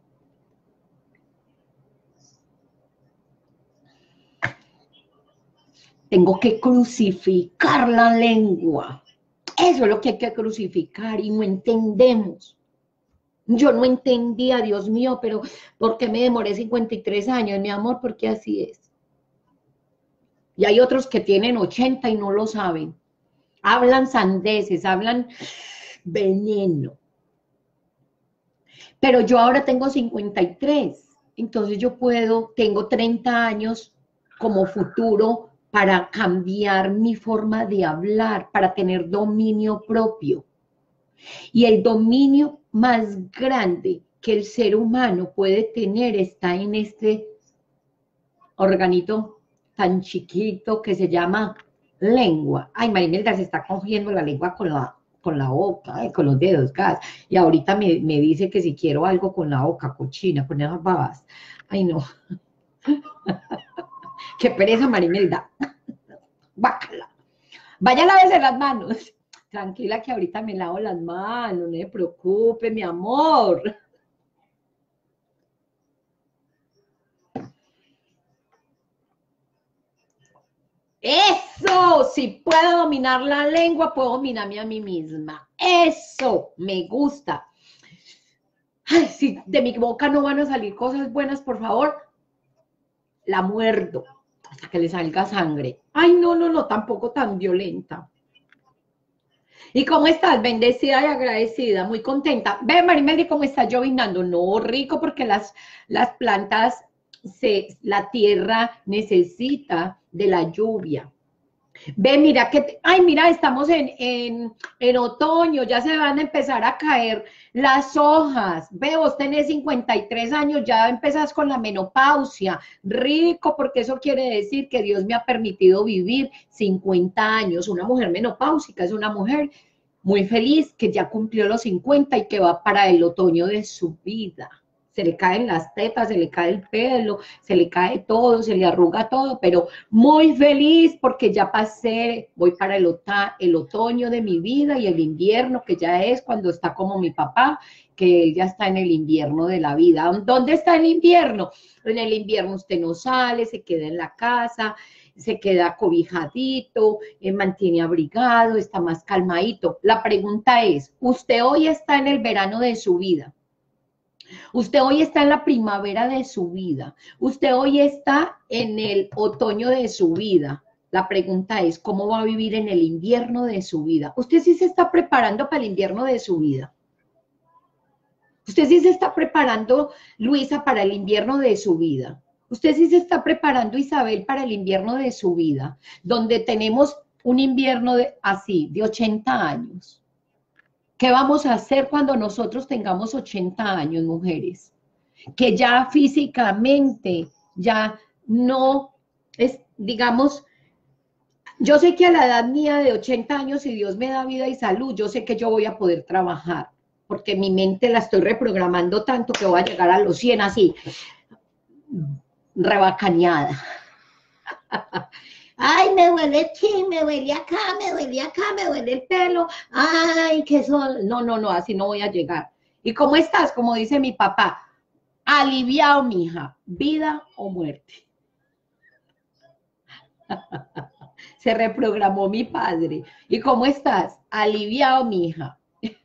Tengo que crucificar la lengua. Eso es lo que hay que crucificar y no entendemos. Yo no entendía, Dios mío, pero ¿por qué me demoré 53 años, mi amor? Porque así es. Y hay otros que tienen 80 y no lo saben. Hablan sandeces, hablan veneno. Pero yo ahora tengo 53, entonces yo tengo 30 años como futuro para cambiar mi forma de hablar, para tener dominio propio. Y el dominio más grande que el ser humano puede tener está en este organito tan chiquito que se llama lengua. Ay, Marimelda se está cogiendo la lengua con la boca, con los dedos, gas. Y ahorita me dice que si quiero algo con la boca, cochina, con esas babas. Ay, no. Qué pereza, Marimelda. Bácala. Vaya a lavarse las manos. Tranquila que ahorita me lavo las manos, no me preocupe, mi amor. Eso, si puedo dominar la lengua, puedo dominarme a mí misma. Eso, me gusta. Ay, si de mi boca no van a salir cosas buenas, por favor, la muerdo hasta que le salga sangre. Ay, no, no, no, tampoco tan violenta. ¿Y cómo estás? Bendecida y agradecida, muy contenta. Ve, Marimeldi, ¿cómo está llovinando? No, rico, porque las plantas, la tierra necesita de la lluvia. Ve, mira que, ay, mira, estamos en otoño, ya se van a empezar a caer las hojas. Ve, vos tenés 53 años, ya empezás con la menopausia. Rico, porque eso quiere decir que Dios me ha permitido vivir 50 años. Una mujer menopáusica es una mujer muy feliz, que ya cumplió los 50 y que va para el otoño de su vida. Se le caen las tetas, se le cae el pelo, se le cae todo, se le arruga todo, pero muy feliz porque ya pasé, voy para el otoño de mi vida y el invierno, que ya es cuando está como mi papá, que él ya está en el invierno de la vida. ¿Dónde está el invierno? En el invierno usted no sale, se queda en la casa, se queda cobijadito, mantiene abrigado, está más calmadito. La pregunta es, ¿usted hoy está en el verano de su vida? Usted hoy está en la primavera de su vida. Usted hoy está en el otoño de su vida. La pregunta es, ¿cómo va a vivir en el invierno de su vida? Usted sí se está preparando para el invierno de su vida. Usted sí se está preparando, Luisa, para el invierno de su vida. Usted sí se está preparando, Isabel, para el invierno de su vida, donde tenemos un invierno así, de 80 años. ¿Qué vamos a hacer cuando nosotros tengamos 80 años, mujeres? Que ya físicamente, ya no es, digamos, yo sé que a la edad mía de 80 años, si Dios me da vida y salud, yo sé que yo voy a poder trabajar, porque mi mente la estoy reprogramando tanto que voy a llegar a los 100 así, rebacaneada. Ay, me duele aquí, me duele acá, me duele acá, me duele el pelo. Ay, que eso, no, no, no, así no voy a llegar. ¿Y cómo estás? Como dice mi papá, aliviado, mija, vida o muerte. Se reprogramó mi padre. ¿Y cómo estás? Aliviado, mija.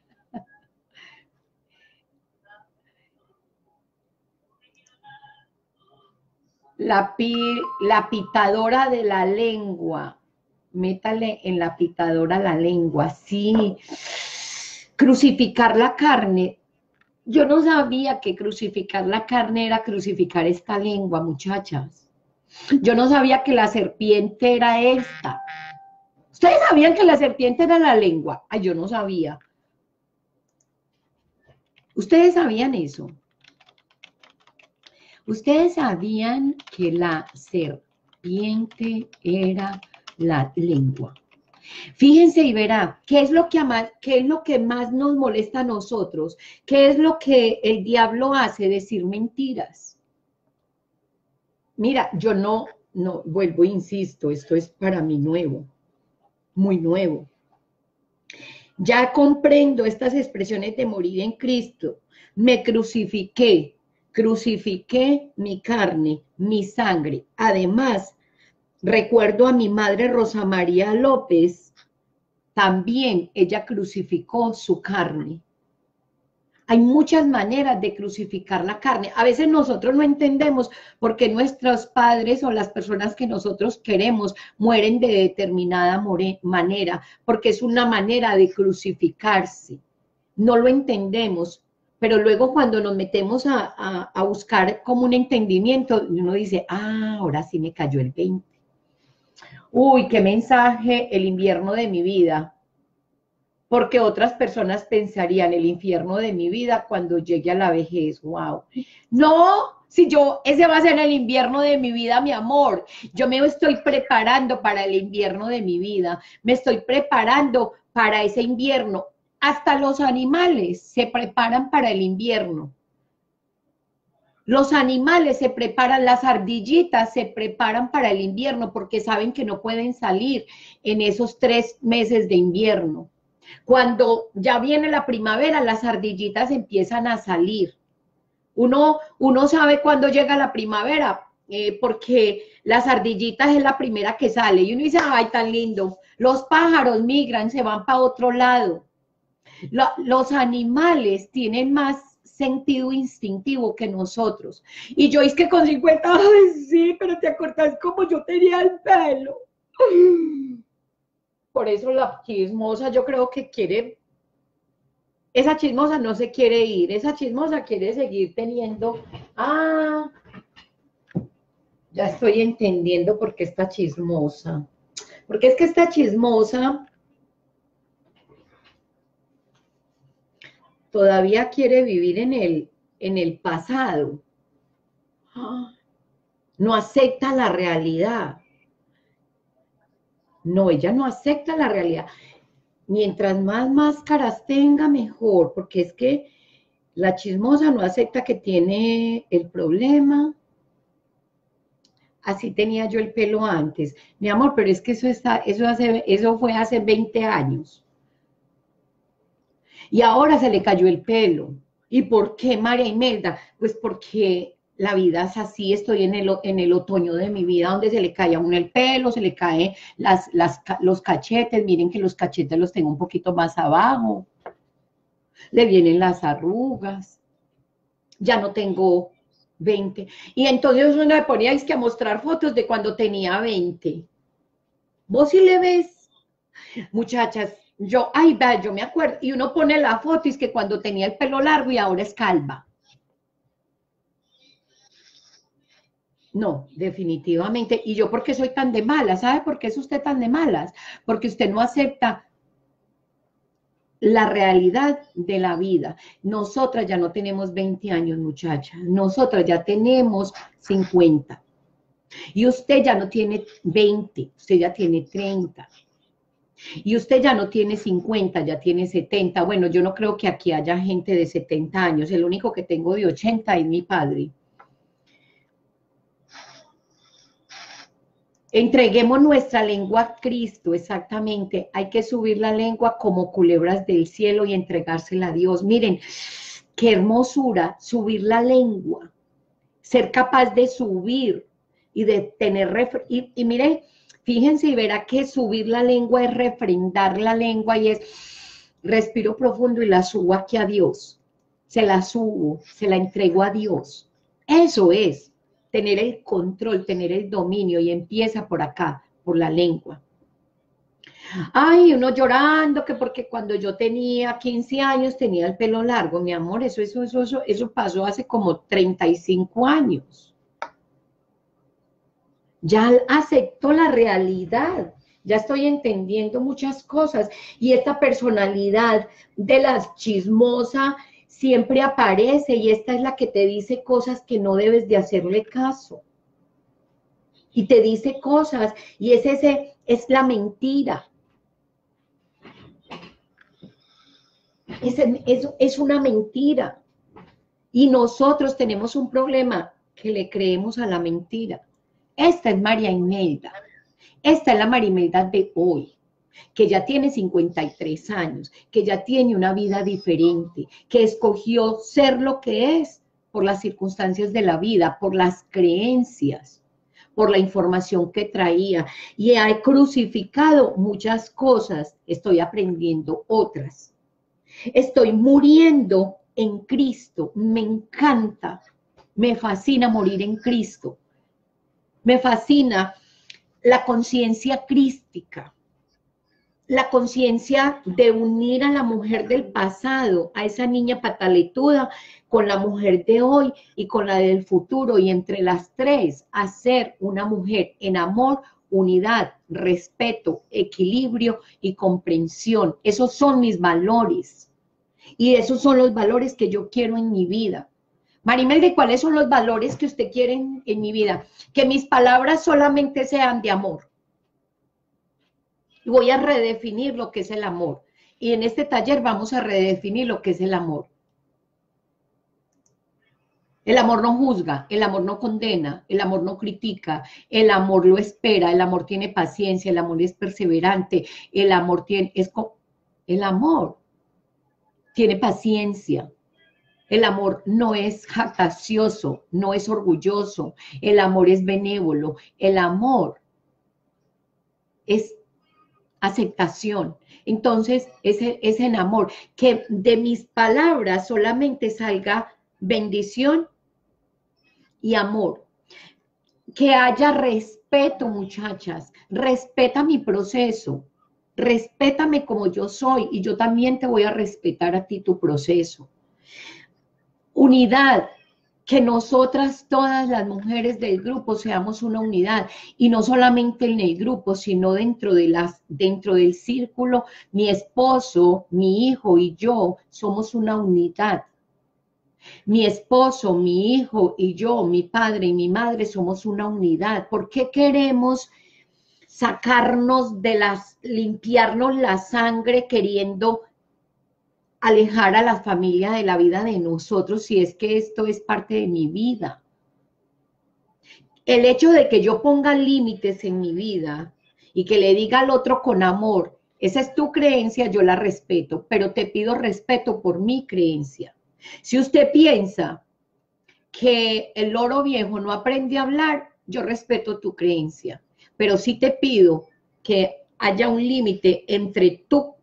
La pitadora de la lengua. Métale en la pitadora la lengua, sí. Crucificar la carne. Yo no sabía que crucificar la carne era crucificar esta lengua, muchachas. Yo no sabía que la serpiente era esta. ¿Ustedes sabían que la serpiente era la lengua? Ay, yo no sabía. ¿Ustedes sabían eso? ¿Ustedes sabían que la serpiente era la lengua? Fíjense y verá, ¿qué es lo que más nos molesta a nosotros? ¿Qué es lo que el diablo hace? Decir mentiras. Mira, yo no, vuelvo, insisto, esto es para mí nuevo, muy nuevo. Ya comprendo estas expresiones de morir en Cristo. Me crucifiqué mi carne, mi sangre. Además, recuerdo a mi madre Rosa María López, también ella crucificó su carne. Hay muchas maneras de crucificar la carne. A veces nosotros no entendemos por qué nuestros padres o las personas que nosotros queremos mueren de determinada manera, porque es una manera de crucificarse. No lo entendemos, pero luego cuando nos metemos a buscar como un entendimiento, uno dice, ah, ahora sí me cayó el 20. Uy, qué mensaje, el invierno de mi vida. Porque otras personas pensarían el infierno de mi vida cuando llegue a la vejez. Wow. No, si ese va a ser el invierno de mi vida, mi amor. Yo me estoy preparando para el invierno de mi vida. Me estoy preparando para ese invierno. Hasta los animales se preparan para el invierno. Los animales se preparan, las ardillitas se preparan para el invierno porque saben que no pueden salir en esos 3 meses de invierno. Cuando ya viene la primavera, las ardillitas empiezan a salir. Uno sabe cuándo llega la primavera, porque las ardillitas es la primera que sale. Y uno dice, ay, tan lindo. Los pájaros migran, se van para otro lado. Los animales tienen más sentido instintivo que nosotros. Y yo es que con 50, ay, sí, pero te acordás cómo yo tenía el pelo. Por eso la chismosa yo creo que esa chismosa no se quiere ir, esa chismosa quiere seguir teniendo, ya estoy entendiendo por qué está chismosa, porque es que esta chismosa todavía quiere vivir en el pasado, no acepta la realidad, no, ella no acepta la realidad. mientras más máscaras tenga, mejor, porque es que la chismosa no acepta que tiene el problema. Así tenía yo el pelo antes. Mi amor, pero es que eso fue hace 20 años. Y ahora se le cayó el pelo. ¿Y por qué, María Imelda? Pues porque la vida es así, estoy en el otoño de mi vida, donde se le cae a uno el pelo, se le caen los cachetes, miren que los cachetes los tengo un poquito más abajo, le vienen las arrugas, ya no tengo 20. Y entonces uno me ponía que a mostrar fotos de cuando tenía 20. ¿Vos sí le ves? Muchachas, yo me acuerdo, y uno pone la foto y es que cuando tenía el pelo largo y ahora es calva. No, definitivamente. ¿Y yo por qué soy tan de malas? ¿Sabe por qué es usted tan de malas? Porque usted no acepta la realidad de la vida. Nosotras ya no tenemos 20 años, muchacha. Nosotras ya tenemos 50. Y usted ya no tiene 20, usted ya tiene 30. Y usted ya no tiene 50, ya tiene 70. Bueno, yo no creo que aquí haya gente de 70 años. El único que tengo de 80 es mi padre. Entreguemos nuestra lengua a Cristo, exactamente. Hay que subir la lengua como culebras del cielo y entregársela a Dios. Miren, qué hermosura, subir la lengua, ser capaz de subir y de tener... Y miren, fíjense y verá que subir la lengua es refrendar la lengua y es respiro profundo y la subo aquí a Dios. Se la subo, se la entrego a Dios. Eso es tener el control, tener el dominio, y empieza por acá, por la lengua. Ay, uno llorando que porque cuando yo tenía 15 años tenía el pelo largo, mi amor, eso pasó hace como 35 años. Ya acepto la realidad, ya estoy entendiendo muchas cosas, y esta personalidad de la chismosa siempre aparece, y esta es la que te dice cosas que no debes de hacerle caso. Y te dice cosas, y es la mentira. Es una mentira. Y nosotros tenemos un problema, que le creemos a la mentira. Esta es María Imelda. Esta es la María Imelda de hoy, que ya tiene 53 años, que ya tiene una vida diferente, que escogió ser lo que es por las circunstancias de la vida, por las creencias, por la información que traía, y he crucificado muchas cosas, estoy aprendiendo otras. Estoy muriendo en Cristo, me encanta, me fascina morir en Cristo, me fascina la conciencia crística, la conciencia de unir a la mujer del pasado, a esa niña pataletuda, con la mujer de hoy y con la del futuro, y entre las tres hacer una mujer en amor, unidad, respeto, equilibrio y comprensión. Esos son mis valores, y esos son los valores que yo quiero en mi vida. Marimelda, ¿cuáles son los valores que usted quiere en mi vida? Que mis palabras solamente sean de amor. Y voy a redefinir lo que es el amor. Y en este taller vamos a redefinir lo que es el amor. El amor no juzga, el amor no condena, el amor no critica, el amor lo espera, el amor tiene paciencia, el amor es perseverante, el amor tiene paciencia. El amor no es jactancioso, no es orgulloso, el amor es benévolo, el amor es aceptación. Entonces, es en amor, que de mis palabras solamente salga bendición y amor. Que haya respeto, muchachas, respeta mi proceso, respétame como yo soy, y yo también te voy a respetar a ti tu proceso. Unidad, que nosotras, todas las mujeres del grupo, seamos una unidad, y no solamente en el grupo, sino dentro del círculo. Mi esposo, mi hijo y yo somos una unidad. Mi esposo, mi hijo y yo, mi padre y mi madre somos una unidad. ¿Por qué queremos sacarnos limpiarnos la sangre queriendo alejar a la familia de la vida de nosotros, si es que esto es parte de mi vida. El hecho de que yo ponga límites en mi vida y que le diga al otro con amor, esa es tu creencia, yo la respeto, pero te pido respeto por mi creencia. Si usted piensa que el loro viejo no aprende a hablar, yo respeto tu creencia, pero sí te pido que haya un límite entre tu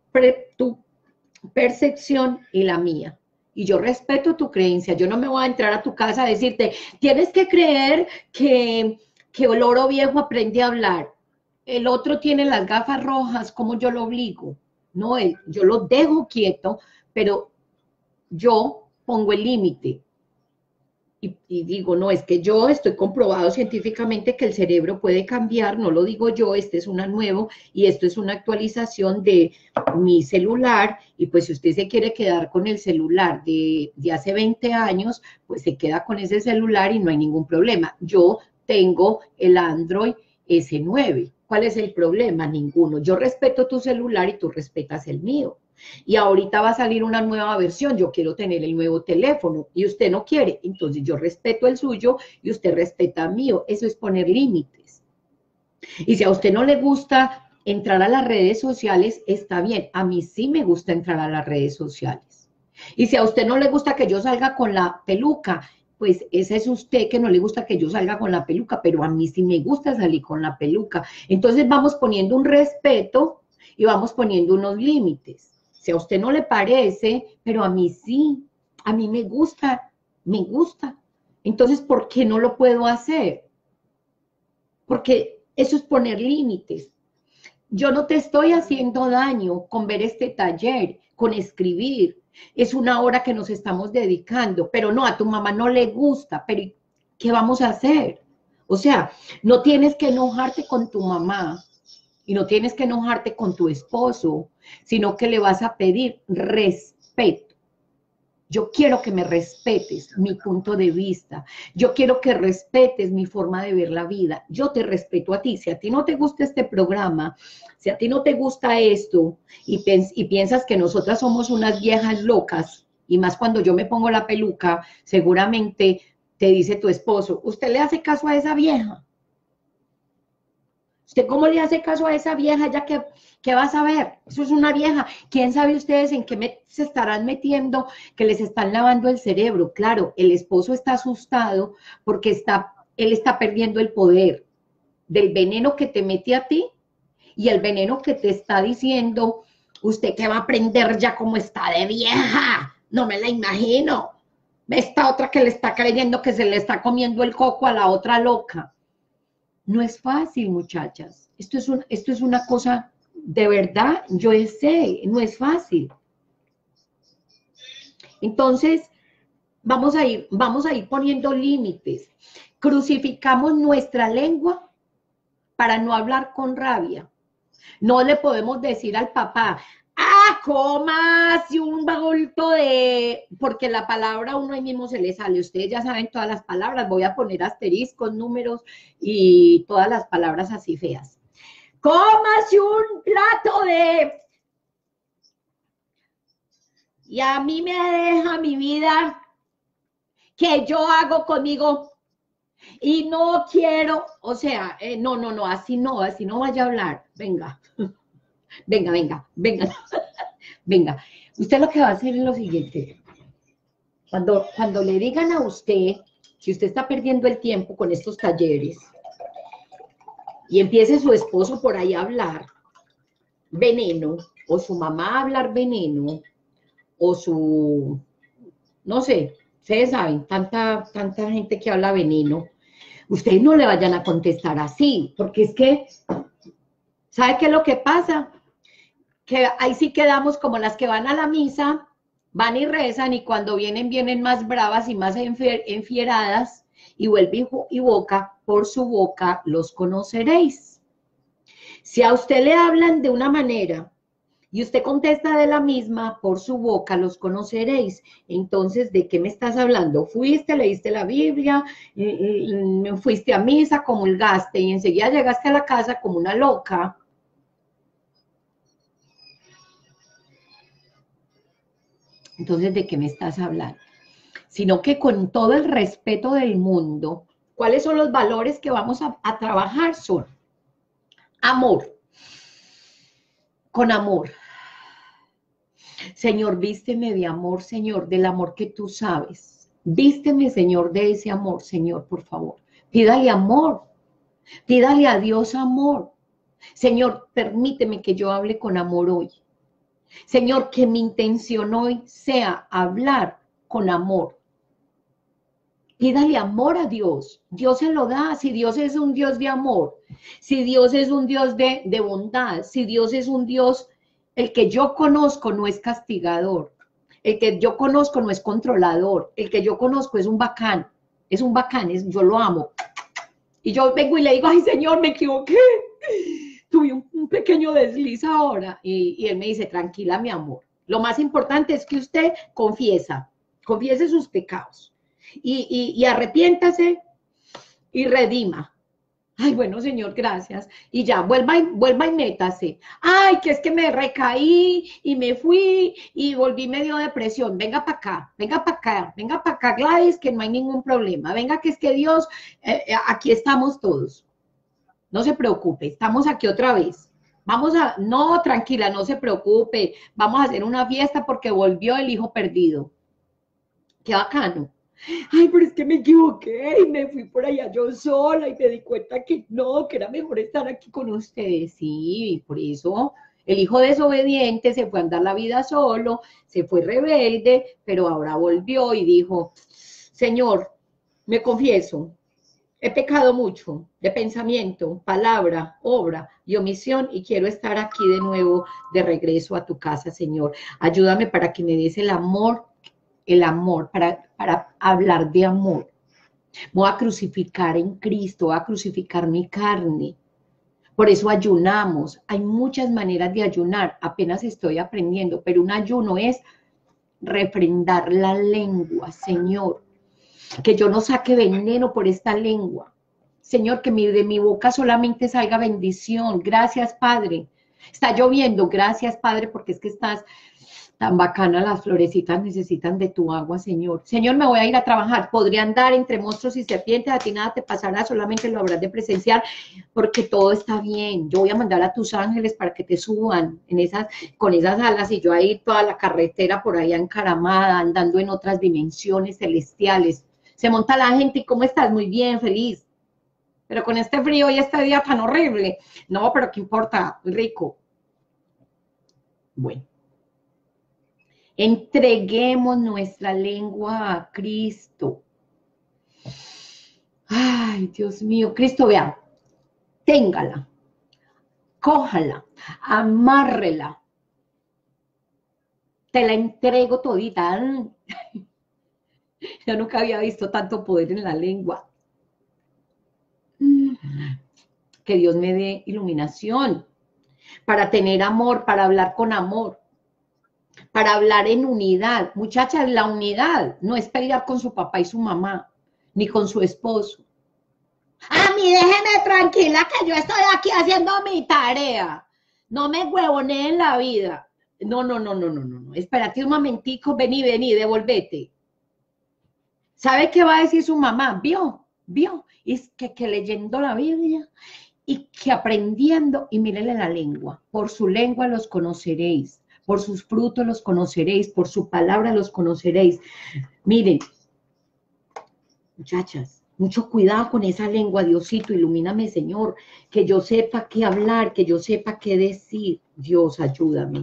percepción y la mía. Y yo respeto tu creencia. Yo no me voy a entrar a tu casa a decirte, tienes que creer que el loro viejo aprende a hablar. El otro tiene las gafas rojas, ¿cómo yo lo obligo? No, yo lo dejo quieto, pero yo pongo el límite. Y digo, no, es que yo estoy comprobado científicamente que el cerebro puede cambiar, no lo digo yo, este es una nuevo y esto es una actualización de mi celular, y pues si usted se quiere quedar con el celular de hace 20 años, pues se queda con ese celular y no hay ningún problema. Yo tengo el Android S9, ¿cuál es el problema? Ninguno. Yo respeto tu celular y tú respetas el mío. Y ahorita va a salir una nueva versión, yo quiero tener el nuevo teléfono y usted no quiere, entonces yo respeto el suyo y usted respeta el mío. Eso es poner límites. Y si a usted no le gusta entrar a las redes sociales, está bien, a mí sí me gusta entrar a las redes sociales. Y si a usted no le gusta que yo salga con la peluca, pues ese es usted que no le gusta que yo salga con la peluca, pero a mí sí me gusta salir con la peluca. Entonces vamos poniendo un respeto y vamos poniendo unos límites. Si a usted no le parece, pero a mí sí, a mí me gusta, me gusta. Entonces, ¿por qué no lo puedo hacer? Porque eso es poner límites. Yo no te estoy haciendo daño con ver este taller, con escribir. Es una hora que nos estamos dedicando, pero no, a tu mamá no le gusta, pero ¿qué vamos a hacer? O sea, no tienes que enojarte con tu mamá y no tienes que enojarte con tu esposo, sino que le vas a pedir respeto. Yo quiero que me respetes mi punto de vista. Yo quiero que respetes mi forma de ver la vida. Yo te respeto a ti. Si a ti no te gusta este programa, si a ti no te gusta esto y piensas que nosotras somos unas viejas locas, y más cuando yo me pongo la peluca, seguramente te dice tu esposo, ¿usted le hace caso a esa vieja? ¿Usted cómo le hace caso a esa vieja ya que va a saber? Eso es una vieja. ¿Quién sabe ustedes en qué se estarán metiendo que les están lavando el cerebro? Claro, el esposo está asustado porque él está perdiendo el poder del veneno que te mete a ti y el veneno que te está diciendo, usted que va a aprender ya cómo está de vieja. No me la imagino. Esta otra que le está creyendo que se le está comiendo el coco a la otra loca. No es fácil, muchachas. Esto es una cosa, de verdad, yo sé, no es fácil. Entonces, vamos a ir poniendo límites. Crucificamos nuestra lengua para no hablar con rabia. No le podemos decir al papá, comas y un bulto de... Porque la palabra a uno ahí mismo se le sale. Ustedes ya saben todas las palabras. Voy a poner asteriscos, números y todas las palabras así feas. Comas y un plato de... Y a mí me deja mi vida que yo hago conmigo y no quiero... O sea, no, así no vaya a hablar. Venga. Venga. Venga, usted lo que va a hacer es lo siguiente. Cuando le digan a usted, si usted está perdiendo el tiempo con estos talleres, y empiece su esposo por ahí a hablar veneno, o su mamá a hablar veneno, o su, no sé, ustedes saben, tanta gente que habla veneno, ustedes no le vayan a contestar así, porque es que, ¿sabe qué es lo que pasa? Que ahí sí quedamos como las que van a la misa, van y rezan, y cuando vienen más bravas y más enfieradas, y vuelve y boca, por su boca los conoceréis. Si a usted le hablan de una manera Y usted contesta de la misma, por su boca los conoceréis. Entonces, ¿de qué me estás hablando? Fuiste, leíste la Biblia, fuiste a misa, comulgaste y enseguida llegaste a la casa como una loca. Entonces, ¿de qué me estás hablando? Sino que con todo el respeto del mundo, ¿cuáles son los valores que vamos a trabajar? Son amor, con amor. Señor, vísteme de amor, Señor, del amor que tú sabes. Vísteme, Señor, de ese amor, Señor, por favor. Pídale amor, pídale a Dios amor. Señor, permíteme que yo hable con amor hoy. Señor, que mi intención hoy sea hablar con amor. Pídale amor a Dios. Dios se lo da. Si Dios es un Dios de amor, si Dios es un Dios de bondad, si Dios es un Dios, el que yo conozco no es castigador, el que yo conozco no es controlador, el que yo conozco es un bacán, yo lo amo. Y yo vengo y le digo, ay Señor, me equivoqué, tuve un pequeño desliz ahora. Y él me dice, tranquila mi amor, lo más importante es que usted confiese sus pecados. Y arrepiéntase y redima. Ay, bueno, Señor, gracias. Y ya, vuelva y métase. Ay, que es que me recaí y me fui y volví medio depresión. Venga para acá, venga para acá, venga para acá, Gladys, que no hay ningún problema. Venga, que es que Dios, aquí estamos todos. No se preocupe, estamos aquí otra vez. No, tranquila, no se preocupe. Vamos a hacer una fiesta porque volvió el hijo perdido. Qué bacano. Ay, pero es que me equivoqué y me fui por allá yo sola y me di cuenta que no, que era mejor estar aquí con ustedes. Sí, por eso el hijo desobediente se fue a andar la vida solo, se fue rebelde, pero ahora volvió y dijo, Señor, me confieso, he pecado mucho de pensamiento, palabra, obra y omisión y quiero estar aquí de nuevo, de regreso a tu casa, Señor. Ayúdame para que me des el amor, para hablar de amor. Voy a crucificar en Cristo, voy a crucificar mi carne. Por eso ayunamos. Hay muchas maneras de ayunar, apenas estoy aprendiendo, pero un ayuno es refrendar la lengua, Señor. Que yo no saque veneno por esta lengua. Señor, que de mi boca solamente salga bendición. Gracias, Padre. Está lloviendo, gracias, Padre, porque es que estás tan bacana, las florecitas necesitan de tu agua, Señor. Señor, me voy a ir a trabajar. Podría andar entre monstruos y serpientes, a ti nada te pasará, solamente lo habrás de presenciar, porque todo está bien. Yo voy a mandar a tus ángeles para que te suban con esas alas y yo ahí toda la carretera por allá encaramada, andando en otras dimensiones celestiales. Se monta la gente y ¿cómo estás? Muy bien, feliz. Pero con este frío y este día tan horrible. No, pero ¿qué importa? Rico. Bueno. Entreguemos nuestra lengua a Cristo. Ay, Dios mío, Cristo, vea, téngala, cójala, amárrela. Te la entrego todita. Yo nunca había visto tanto poder en la lengua. Que Dios me dé iluminación para tener amor, para hablar con amor. Para hablar en unidad. Muchachas, la unidad no es pelear con su papá y su mamá, ni con su esposo. A mí déjeme tranquila que yo estoy aquí haciendo mi tarea. No me huevoné en la vida. No. Espérate un momentico, vení, devolvete. ¿Sabe qué va a decir su mamá? ¿Vio? Es que leyendo la Biblia y que aprendiendo, y mírenle la lengua. Por su lengua los conoceréis. Por sus frutos los conoceréis, por su palabra los conoceréis. Miren, muchachas, mucho cuidado con esa lengua, Diosito, ilumíname, Señor, que yo sepa qué hablar, que yo sepa qué decir. Dios, ayúdame.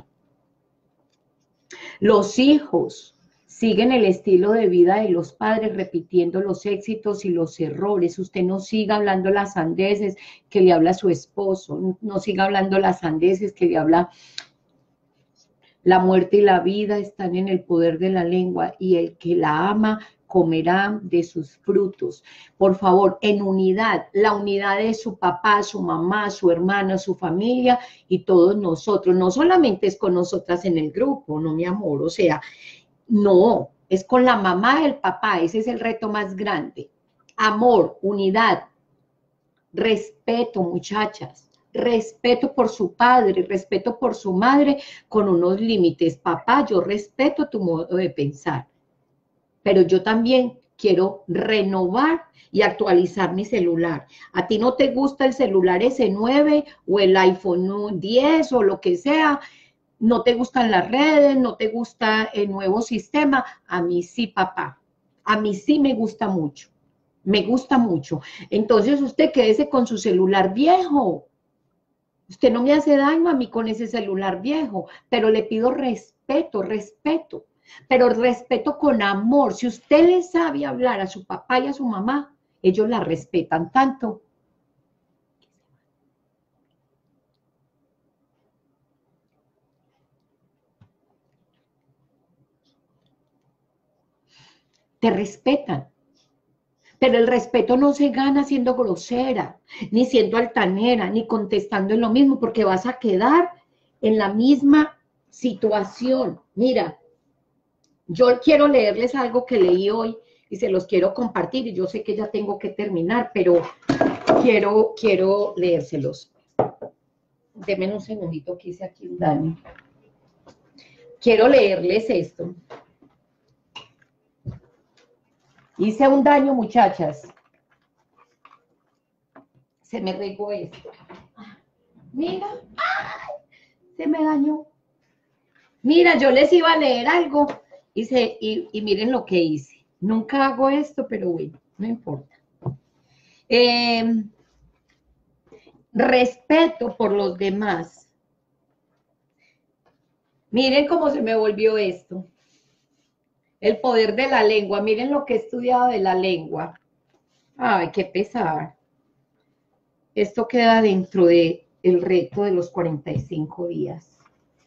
Los hijos siguen el estilo de vida de los padres, repitiendo los éxitos y los errores. Usted no siga hablando las sandeces que le habla a su esposo, no siga hablando las sandeces que le habla. La muerte y la vida están en el poder de la lengua y el que la ama comerá de sus frutos. Por favor, en unidad, la unidad de su papá, su mamá, su hermana, su familia y todos nosotros. No solamente es con nosotras en el grupo, no, mi amor, o sea, no, es con la mamá y el papá, ese es el reto más grande. Amor, unidad, respeto, muchachas, respeto por su padre, respeto por su madre, con unos límites. Papá, yo respeto tu modo de pensar, pero yo también quiero renovar y actualizar mi celular. A ti no te gusta el celular S9 o el iPhone 10 o lo que sea, no te gustan las redes, no te gusta el nuevo sistema. A mí sí, papá, a mí sí me gusta mucho. Me gusta mucho. Entonces usted quédese con su celular viejo. Usted no me hace daño a mí con ese celular viejo, pero le pido respeto, respeto, pero respeto con amor. Si usted le sabe hablar a su papá y a su mamá, ellos la respetan tanto. Te respetan. Pero el respeto no se gana siendo grosera, ni siendo altanera, ni contestando en lo mismo, porque vas a quedar en la misma situación. Mira, yo quiero leerles algo que leí hoy y se los quiero compartir, y yo sé que ya tengo que terminar, pero quiero leérselos. Denme un segundito que hice aquí un daño. Quiero leerles esto. Hice un daño, muchachas. Se me regó esto. Mira, ¡ay! Se me dañó. Mira, yo les iba a leer algo y miren lo que hice. Nunca hago esto, pero bueno, no importa. Respeto por los demás. Miren cómo se me volvió esto. El poder de la lengua. Miren lo que he estudiado de la lengua. Ay, qué pesar. Esto queda dentro del reto de los 45 días.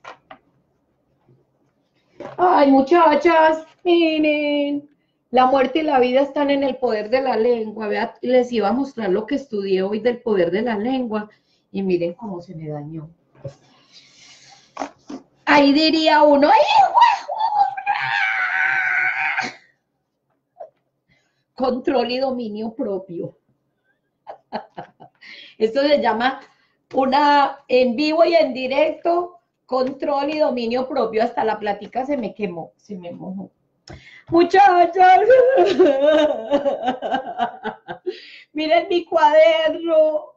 Ay, muchachas, miren. La muerte y la vida están en el poder de la lengua. Vea, les iba a mostrar lo que estudié hoy del poder de la lengua. Y miren cómo se me dañó. Ahí diría uno, ¡ay, control y dominio propio! Esto se llama en vivo y en directo, control y dominio propio. Hasta la plática se me quemó, se me mojó. Muchachas, miren mi cuaderno.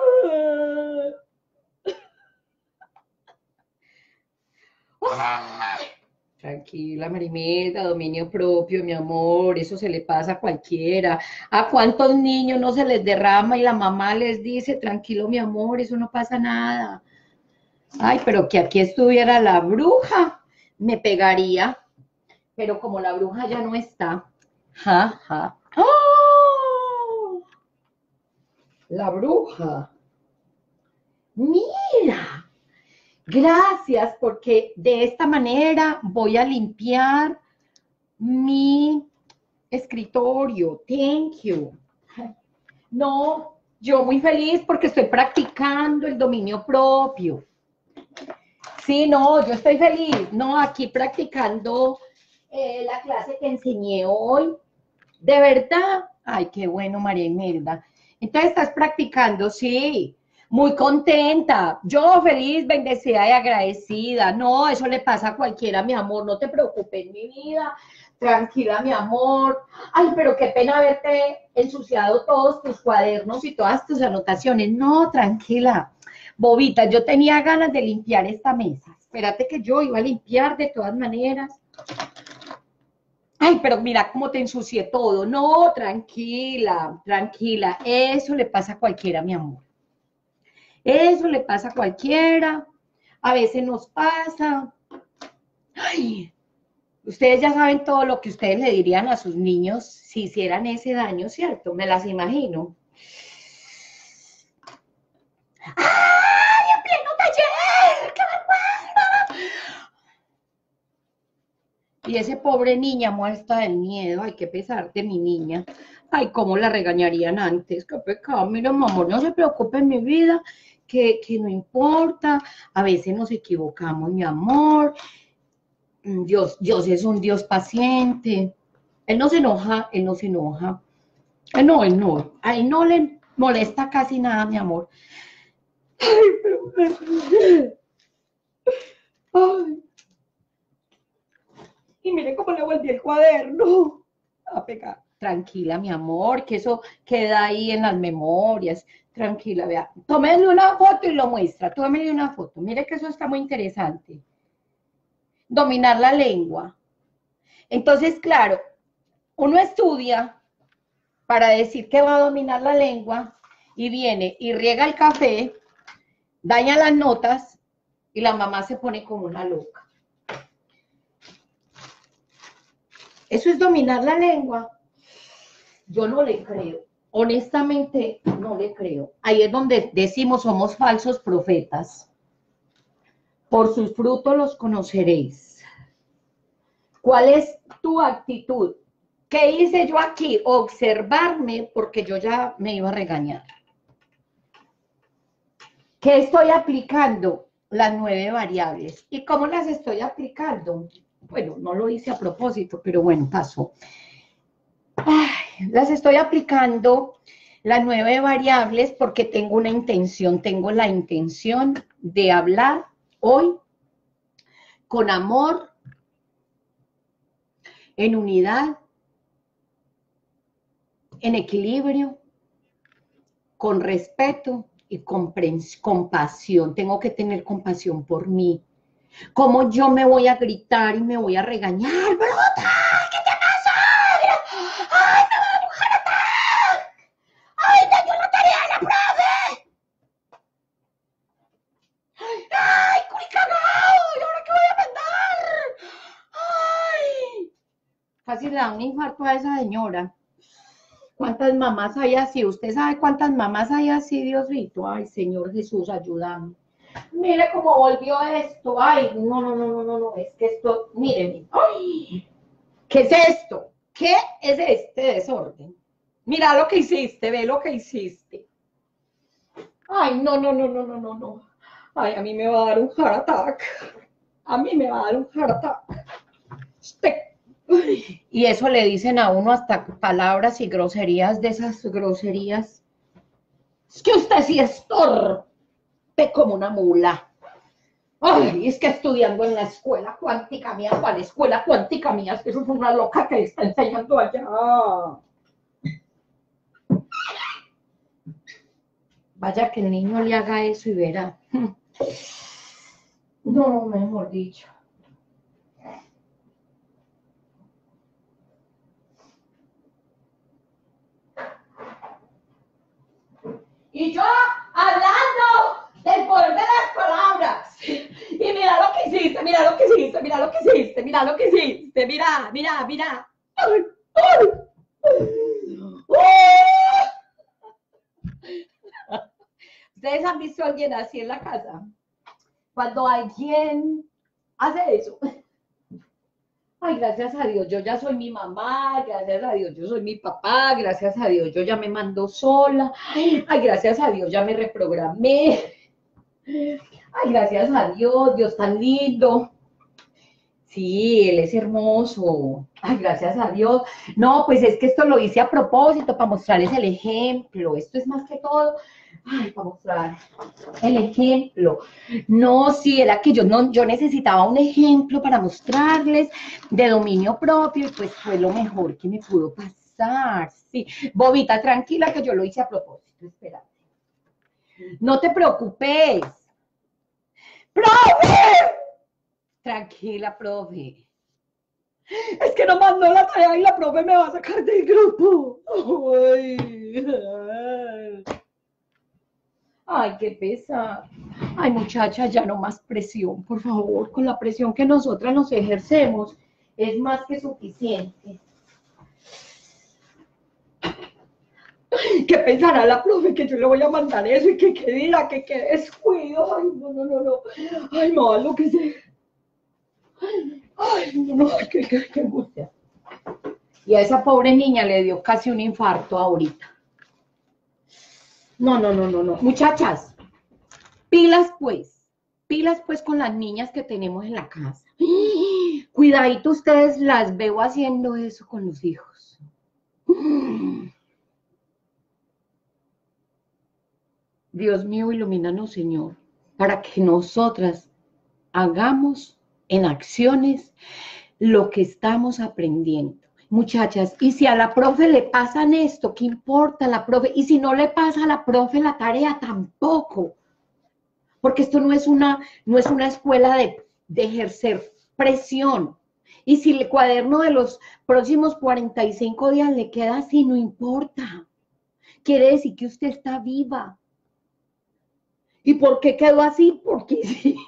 Tranquila, Marimeda, dominio propio, mi amor, eso se le pasa a cualquiera. ¿A cuántos niños no se les derrama y la mamá les dice, tranquilo, mi amor, eso no pasa nada? Ay, pero que aquí estuviera la bruja, me pegaría. Pero como la bruja ya no está, ja, ja. ¡Oh! La bruja. Mira, gracias, porque de esta manera voy a limpiar mi escritorio. Thank you. No, yo muy feliz porque estoy practicando el dominio propio. Sí, no, yo estoy feliz. No, aquí practicando la clase que enseñé hoy. ¿De verdad? Ay, qué bueno, María Imelda. Entonces estás practicando, sí. Muy contenta. Yo feliz, bendecida y agradecida. No, eso le pasa a cualquiera, mi amor. No te preocupes, mi vida. Tranquila, mi amor. Ay, pero qué pena haberte ensuciado todos tus cuadernos y todas tus anotaciones. No, tranquila. Bobita, yo tenía ganas de limpiar esta mesa. Espérate que yo iba a limpiar de todas maneras. Ay, pero mira cómo te ensucié todo. No, tranquila, tranquila. Eso le pasa a cualquiera, mi amor. Eso le pasa a cualquiera. A veces nos pasa. Ay, ustedes ya saben todo lo que ustedes le dirían a sus niños si hicieran ese daño, ¿cierto? Me las imagino. ¡Ay, en pleno taller! ¡Qué vergüenza! y ese pobre niña muerta del miedo, ay, qué pesar de mi niña. Ay, cómo la regañarían antes, qué pecado. Mira, mamá, no se preocupe en mi vida, que no importa, a veces nos equivocamos, mi amor. Dios es un Dios paciente. Él no se enoja, él no se enoja. Él no, a él no le molesta casi nada, mi amor. Ay, y mire cómo le volví el cuaderno a pegar. Tranquila, mi amor, que eso queda ahí en las memorias. Tranquila, vea. Tómele una foto y lo muestra. Tómele una foto. Mire que eso está muy interesante. Dominar la lengua. Entonces, claro, uno estudia para decir que va a dominar la lengua y viene y riega el café, daña las notas y la mamá se pone como una loca. ¿Eso es dominar la lengua? Yo no le creo. Honestamente, no le creo. Ahí es donde decimos somos falsos profetas. Por sus frutos los conoceréis. ¿Cuál es tu actitud? ¿Qué hice yo aquí? Observarme porque yo ya me iba a regañar. ¿Qué estoy aplicando? Las 9 variables. ¿Y cómo las estoy aplicando? Bueno, no lo hice a propósito, pero bueno, pasó. Ay, las estoy aplicando las 9 variables porque tengo una intención, tengo la intención de hablar hoy con amor, en unidad, en equilibrio, con respeto y compasión. Tengo que tener compasión por mí. ¿Cómo yo me voy a gritar y me voy a regañar? ¡Bruta! ¿Qué te pasa? ¡Ay, me va a dibujar ataque! ¡Ay, dañó la tarea de la profe! ¡Ay, curicagao! ¿Y ahora qué voy a mandar? ¡Ay! Casi le da un infarto a esa señora. ¿Cuántas mamás hay así? ¿Usted sabe cuántas mamás hay así, Diosito? Ay, Señor Jesús, ayúdame. Mire cómo volvió esto. Ay, no, es que esto, míreme. Ay, ¿qué es esto? ¿Qué es este desorden? Mira lo que hiciste, ve lo que hiciste. Ay, no. Ay, a mí me va a dar un heart attack. A mí me va a dar un heart attack. Y eso le dicen a uno hasta palabras y groserías de esas groserías. Es que usted sí es torpe como una mula. Ay, es que estudiando en la escuela cuántica mía, ¿cuál escuela cuántica mía? Es que eso es una loca que está enseñando allá. Vaya que el niño le haga eso y verá. No, mejor dicho. Y yo hablando del poder de las palabras. Y mira lo que hiciste, mira lo que hiciste, mira lo que hiciste, mira lo que hiciste, mira. ¡Ay! ¿Ustedes han visto a alguien así en la casa? Cuando alguien hace eso. Ay, gracias a Dios, yo ya soy mi mamá, gracias a Dios, yo soy mi papá, gracias a Dios, yo ya me mando sola. Ay, gracias a Dios, ya me reprogramé. Ay, gracias a Dios, Dios tan lindo. Sí, él es hermoso. Ay, gracias a Dios. No, pues es que esto lo hice a propósito para mostrarles el ejemplo. Esto es más que todo, ay, para mostrar el ejemplo. No, sí, era que yo necesitaba un ejemplo para mostrarles de dominio propio y pues fue lo mejor que me pudo pasar. Sí, Bobita, tranquila que yo lo hice a propósito. Espérate. No te preocupes. ¡Profe! Tranquila, profe. Es que no mandó la tarea y la profe me va a sacar del grupo. Ay, qué pesa. Ay, muchacha, ya no más presión, por favor. Con la presión que nosotras nos ejercemos es más que suficiente. ¿Qué pensará la profe que yo le voy a mandar eso y que dirá que qué descuido? Ay, no. Ay, no, lo que sé. Ay, no, qué angustia. Y a esa pobre niña le dio casi un infarto ahorita. No. Muchachas, pilas pues con las niñas que tenemos en la casa. Cuidadito, ustedes las veo haciendo eso con los hijos. Dios mío, ilumínanos, Señor, para que nosotras hagamos en acciones lo que estamos aprendiendo. Muchachas, y si a la profe le pasan esto, ¿qué importa la profe? Y si no le pasa a la profe la tarea, tampoco. Porque esto no es una escuela de ejercer presión. Y si el cuaderno de los próximos 45 días le queda así, no importa. Quiere decir que usted está viva. ¿Y por qué quedó así? Porque sí.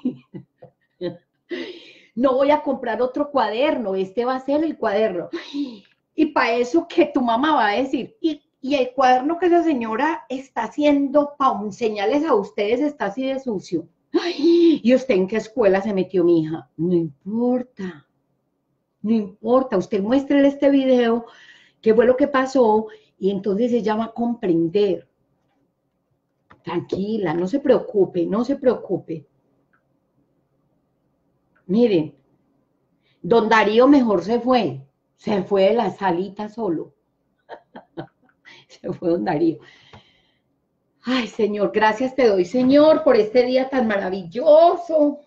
No voy a comprar otro cuaderno, este va a ser el cuaderno. Y para eso que tu mamá va a decir, y el cuaderno que esa señora está haciendo para enseñarles a ustedes está así de sucio. Ay, ¿y usted en qué escuela se metió, mi hija? No importa, no importa. Usted muéstrele este video, qué fue lo que pasó, y entonces ella va a comprender. Tranquila, no se preocupe, no se preocupe. Miren, don Darío mejor se fue de la salita solo. Se fue don Darío. Ay, Señor, gracias te doy, Señor, por este día tan maravilloso.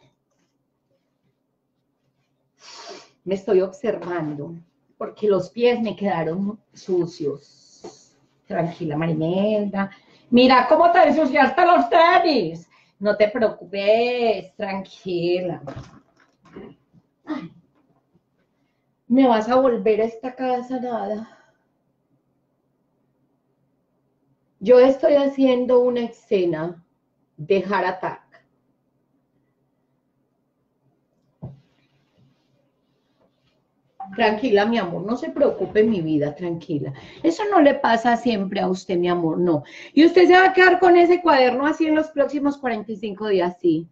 Me estoy observando, porque los pies me quedaron sucios. Tranquila, Marimelda. Mira cómo te ensuciaste los tenis. No te preocupes, tranquila. Ay, me vas a volver a esta casa, nada. Yo estoy haciendo una escena de Heart Attack. Tranquila, mi amor, no se preocupe, mi vida, tranquila. Eso no le pasa siempre a usted, mi amor, no. Y usted se va a quedar con ese cuaderno así en los próximos 45 días, sí.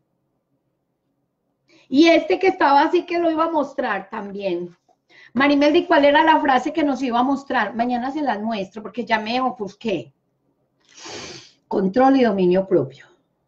Y este que estaba así que lo iba a mostrar también. Marimeldi, ¿cuál era la frase que nos iba a mostrar? Mañana se las muestro porque ya me ofusqué. Control y dominio propio.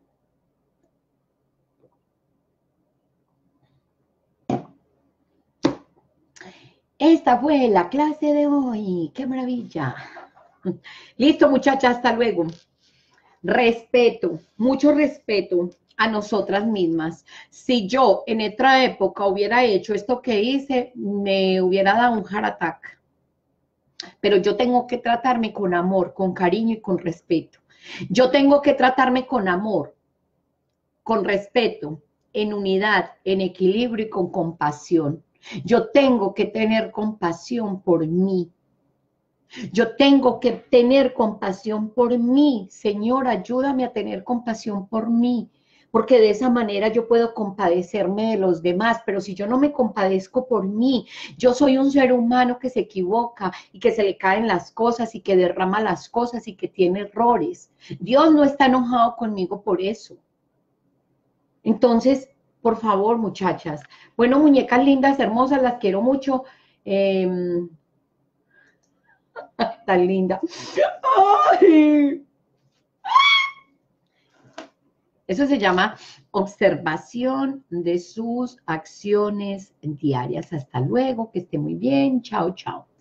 Esta fue la clase de hoy. ¡Qué maravilla! Listo, muchachas, hasta luego. Respeto, mucho respeto a nosotras mismas. Si yo en otra época hubiera hecho esto que hice, me hubiera dado un heart attack. Pero yo tengo que tratarme con amor, con cariño y con respeto. Yo tengo que tratarme con amor, con respeto, en unidad, en equilibrio y con compasión. Yo tengo que tener compasión por mí. Yo tengo que tener compasión por mí. Señor, ayúdame a tener compasión por mí, porque de esa manera yo puedo compadecerme de los demás, pero si yo no me compadezco por mí, yo soy un ser humano que se equivoca y que se le caen las cosas y que derrama las cosas y que tiene errores. Dios no está enojado conmigo por eso. Entonces, por favor, muchachas. Bueno, muñecas lindas, hermosas, las quiero mucho. Tan linda. ¡Ay! Eso se llama observación de sus acciones diarias. Hasta luego, que esté muy bien. Chao, chao.